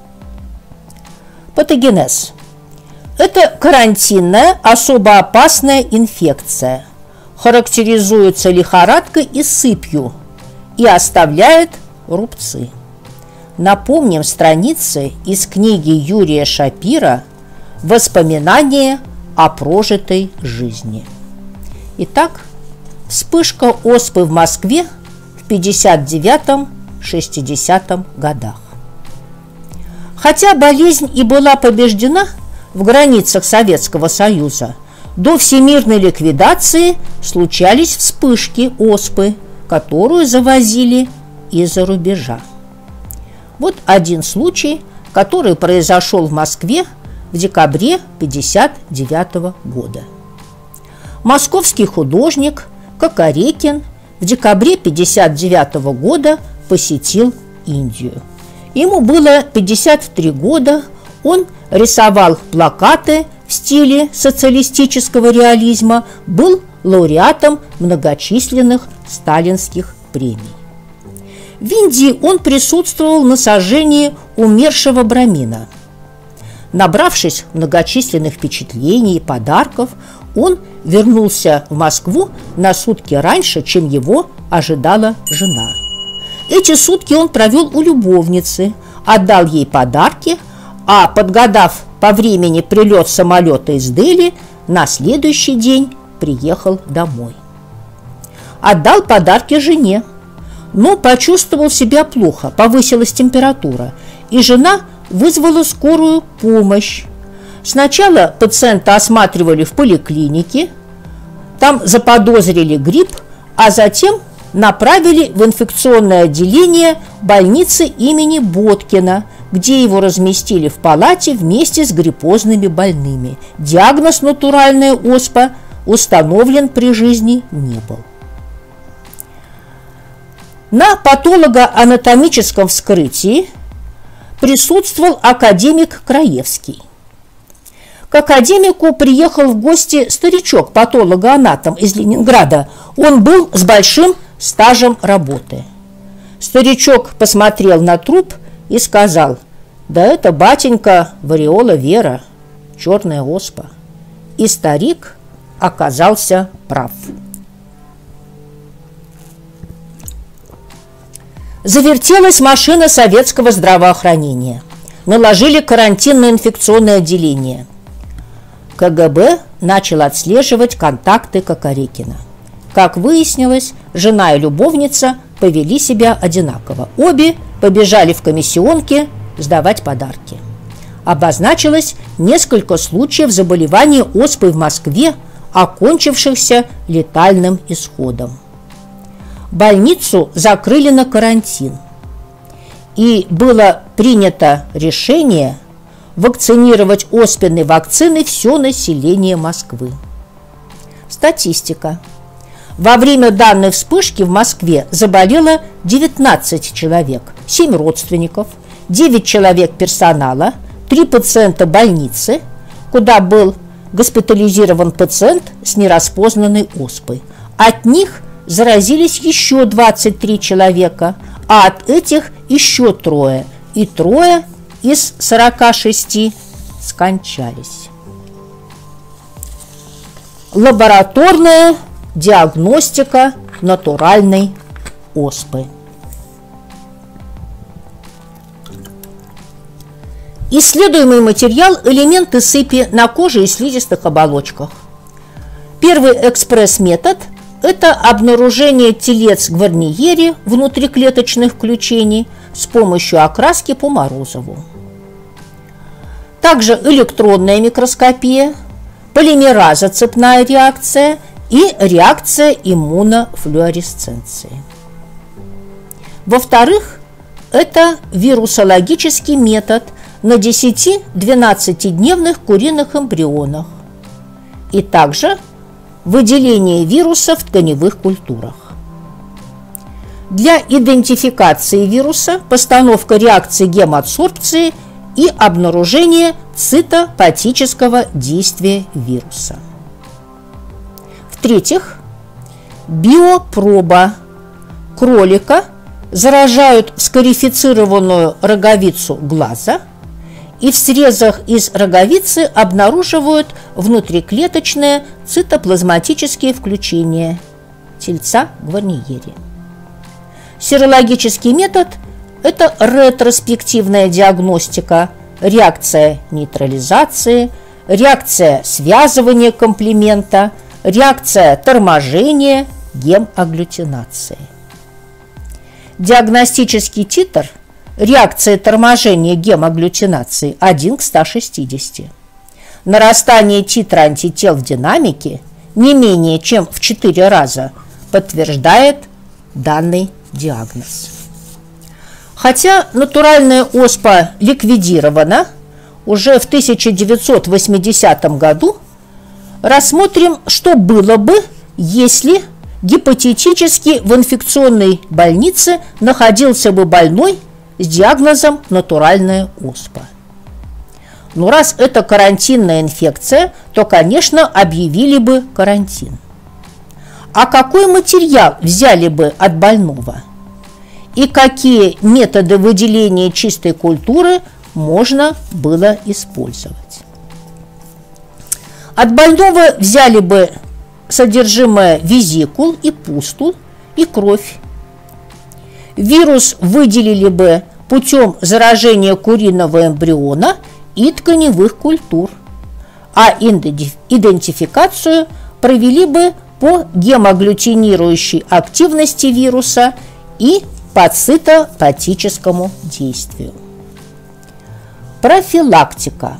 Патогенез. Это карантинная, особо опасная инфекция. Характеризуется лихорадкой и сыпью и оставляет рубцы. Напомним страницы из книги Юрия Шапира «Воспоминания о прожитой жизни». Итак, вспышка оспы в Москве в 59-60 годах. Хотя болезнь и была побеждена в границах Советского Союза, до всемирной ликвидации случались вспышки оспы, которую завозили из-за рубежа. Вот один случай, который произошел в Москве в декабре 1959 года. Московский художник Кокорекин в декабре 1959 года посетил Индию. Ему было 53 года, он рисовал плакаты в стиле социалистического реализма, был лауреатом многочисленных сталинских премий. В Индии он присутствовал на сожжении умершего брамина. Набравшись многочисленных впечатлений и подарков, он вернулся в Москву на сутки раньше, чем его ожидала жена. Эти сутки он провел у любовницы, отдал ей подарки, а подгадав по времени прилет самолета из Дели, на следующий день приехал домой. Отдал подарки жене, но почувствовал себя плохо, повысилась температура, и жена вызвала скорую помощь. Сначала пациента осматривали в поликлинике, там заподозрили грипп, а затем направили в инфекционное отделение больницы имени Боткина, где его разместили в палате вместе с гриппозными больными. Диагноз «натуральная оспа» установлен при жизни не был. На патологоанатомическом вскрытии присутствовал академик Краевский. К академику приехал в гости старичок, патологоанатом из Ленинграда. Он был с большим стажем работы. Старичок посмотрел на труп и сказал: «Да это, батенька, вариола вера, черная оспа». И старик оказался прав. Завертелась машина советского здравоохранения. Наложили карантин на инфекционное отделение. КГБ начал отслеживать контакты Кокорекина. Как выяснилось, жена и любовница повели себя одинаково. Обе побежали в комиссионки сдавать подарки. Обозначилось несколько случаев заболевания оспой в Москве, окончившихся летальным исходом. Больницу закрыли на карантин, и было принято решение вакцинировать оспенной вакциной все население Москвы. Статистика. Во время данной вспышки в Москве заболело 19 человек, 7 родственников, 9 человек персонала, 3 пациента больницы, куда был госпитализирован пациент с нераспознанной оспой. От них заразились еще 23 человека, а от этих еще трое, и трое из 46 скончались. Лабораторная диагностика натуральной оспы. Исследуемый материал – элементы сыпи на коже и слизистых оболочках. Первый экспресс-метод – это обнаружение телец Гварниери внутриклеточных включений с помощью окраски по Морозову. Также электронная микроскопия, полимераза цепная реакция и реакция иммунофлуоресценции. Во-вторых, это вирусологический метод на 10-12-дневных куриных эмбрионах и также выделение вируса в тканевых культурах. Для идентификации вируса постановка реакции гемоадсорбции и обнаружение цитопатического действия вируса. В-третьих, биопроба кролика заражают в скарифицированную роговицу глаза и в срезах из роговицы обнаруживают внутриклеточные цитоплазматические включения тельца Гварниери. Серологический метод – это ретроспективная диагностика, реакция нейтрализации, реакция связывания комплемента, реакция торможения, гемагглютинации. Диагностический титр – реакция торможения гемагглютинации 1 к 160. Нарастание титра антител в динамике не менее чем в 4 раза подтверждает данный диагноз. Хотя натуральная оспа ликвидирована, уже в 1980 году, рассмотрим, что было бы, если гипотетически в инфекционной больнице находился бы больной с диагнозом натуральная оспа. Но раз это карантинная инфекция, то, конечно, объявили бы карантин. А какой материал взяли бы от больного? И какие методы выделения чистой культуры можно было использовать? От больного взяли бы содержимое везикул и пустул и кровь. Вирус выделили бы путем заражения куриного эмбриона и тканевых культур, а идентификацию провели бы по гемоагглютинирующей активности вируса и по цитопатическому действию. Профилактика.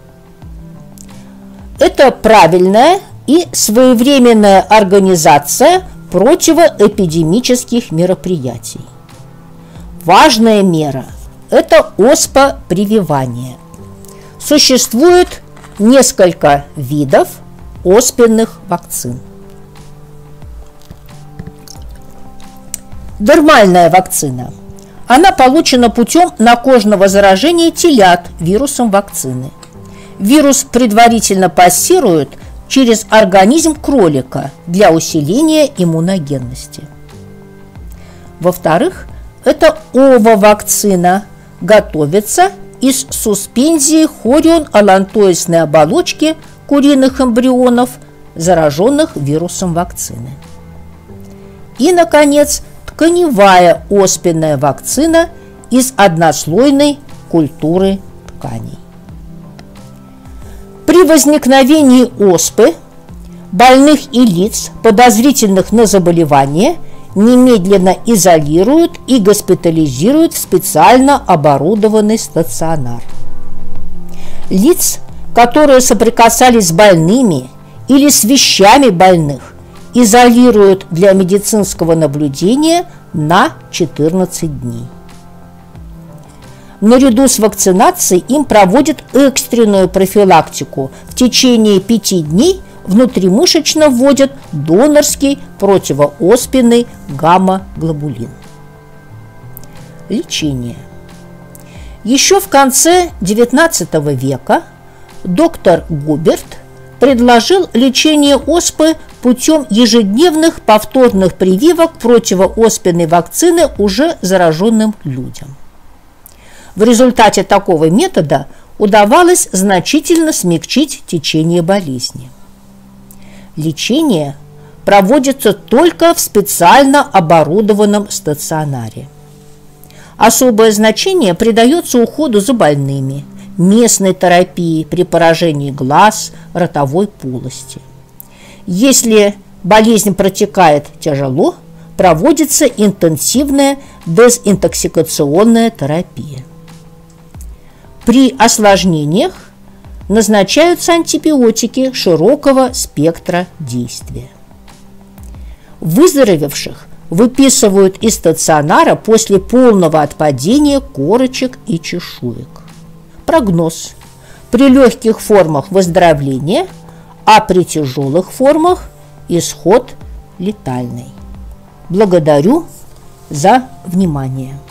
Это правильная и своевременная организация противоэпидемических мероприятий. Важная мера – это оспопрививание. Существует несколько видов оспенных вакцин. Дермальная вакцина. Она получена путем накожного заражения телят вирусом вакцины. Вирус предварительно пассирует через организм кролика для усиления иммуногенности. Во-вторых, это ова-вакцина. Готовится из суспензии хорион-аллантоисной оболочки куриных эмбрионов, зараженных вирусом вакцины. И, наконец, тканевая оспенная вакцина из однослойной культуры тканей. При возникновении оспы больных и лиц, подозрительных на заболевание, немедленно изолируют и госпитализируют в специально оборудованный стационар. Лиц, которые соприкасались с больными или с вещами больных, изолируют для медицинского наблюдения на 14 дней. Наряду с вакцинацией им проводят экстренную профилактику. В течение 5 дней внутримышечно вводят донорский противооспенный гамма-глобулин. Лечение. Еще в конце XIX века доктор Губерт предложил лечение оспы путем ежедневных повторных прививок противооспенной вакцины уже зараженным людям. В результате такого метода удавалось значительно смягчить течение болезни. Лечение проводится только в специально оборудованном стационаре. Особое значение придается уходу за больными, местной терапии при поражении глаз, ротовой полости. Если болезнь протекает тяжело, проводится интенсивная дезинтоксикационная терапия. При осложнениях назначаются антибиотики широкого спектра действия. Выздоровевших выписывают из стационара после полного отпадения корочек и чешуек. Прогноз. При легких формах выздоровления, а при тяжелых формах исход летальный. Благодарю за внимание.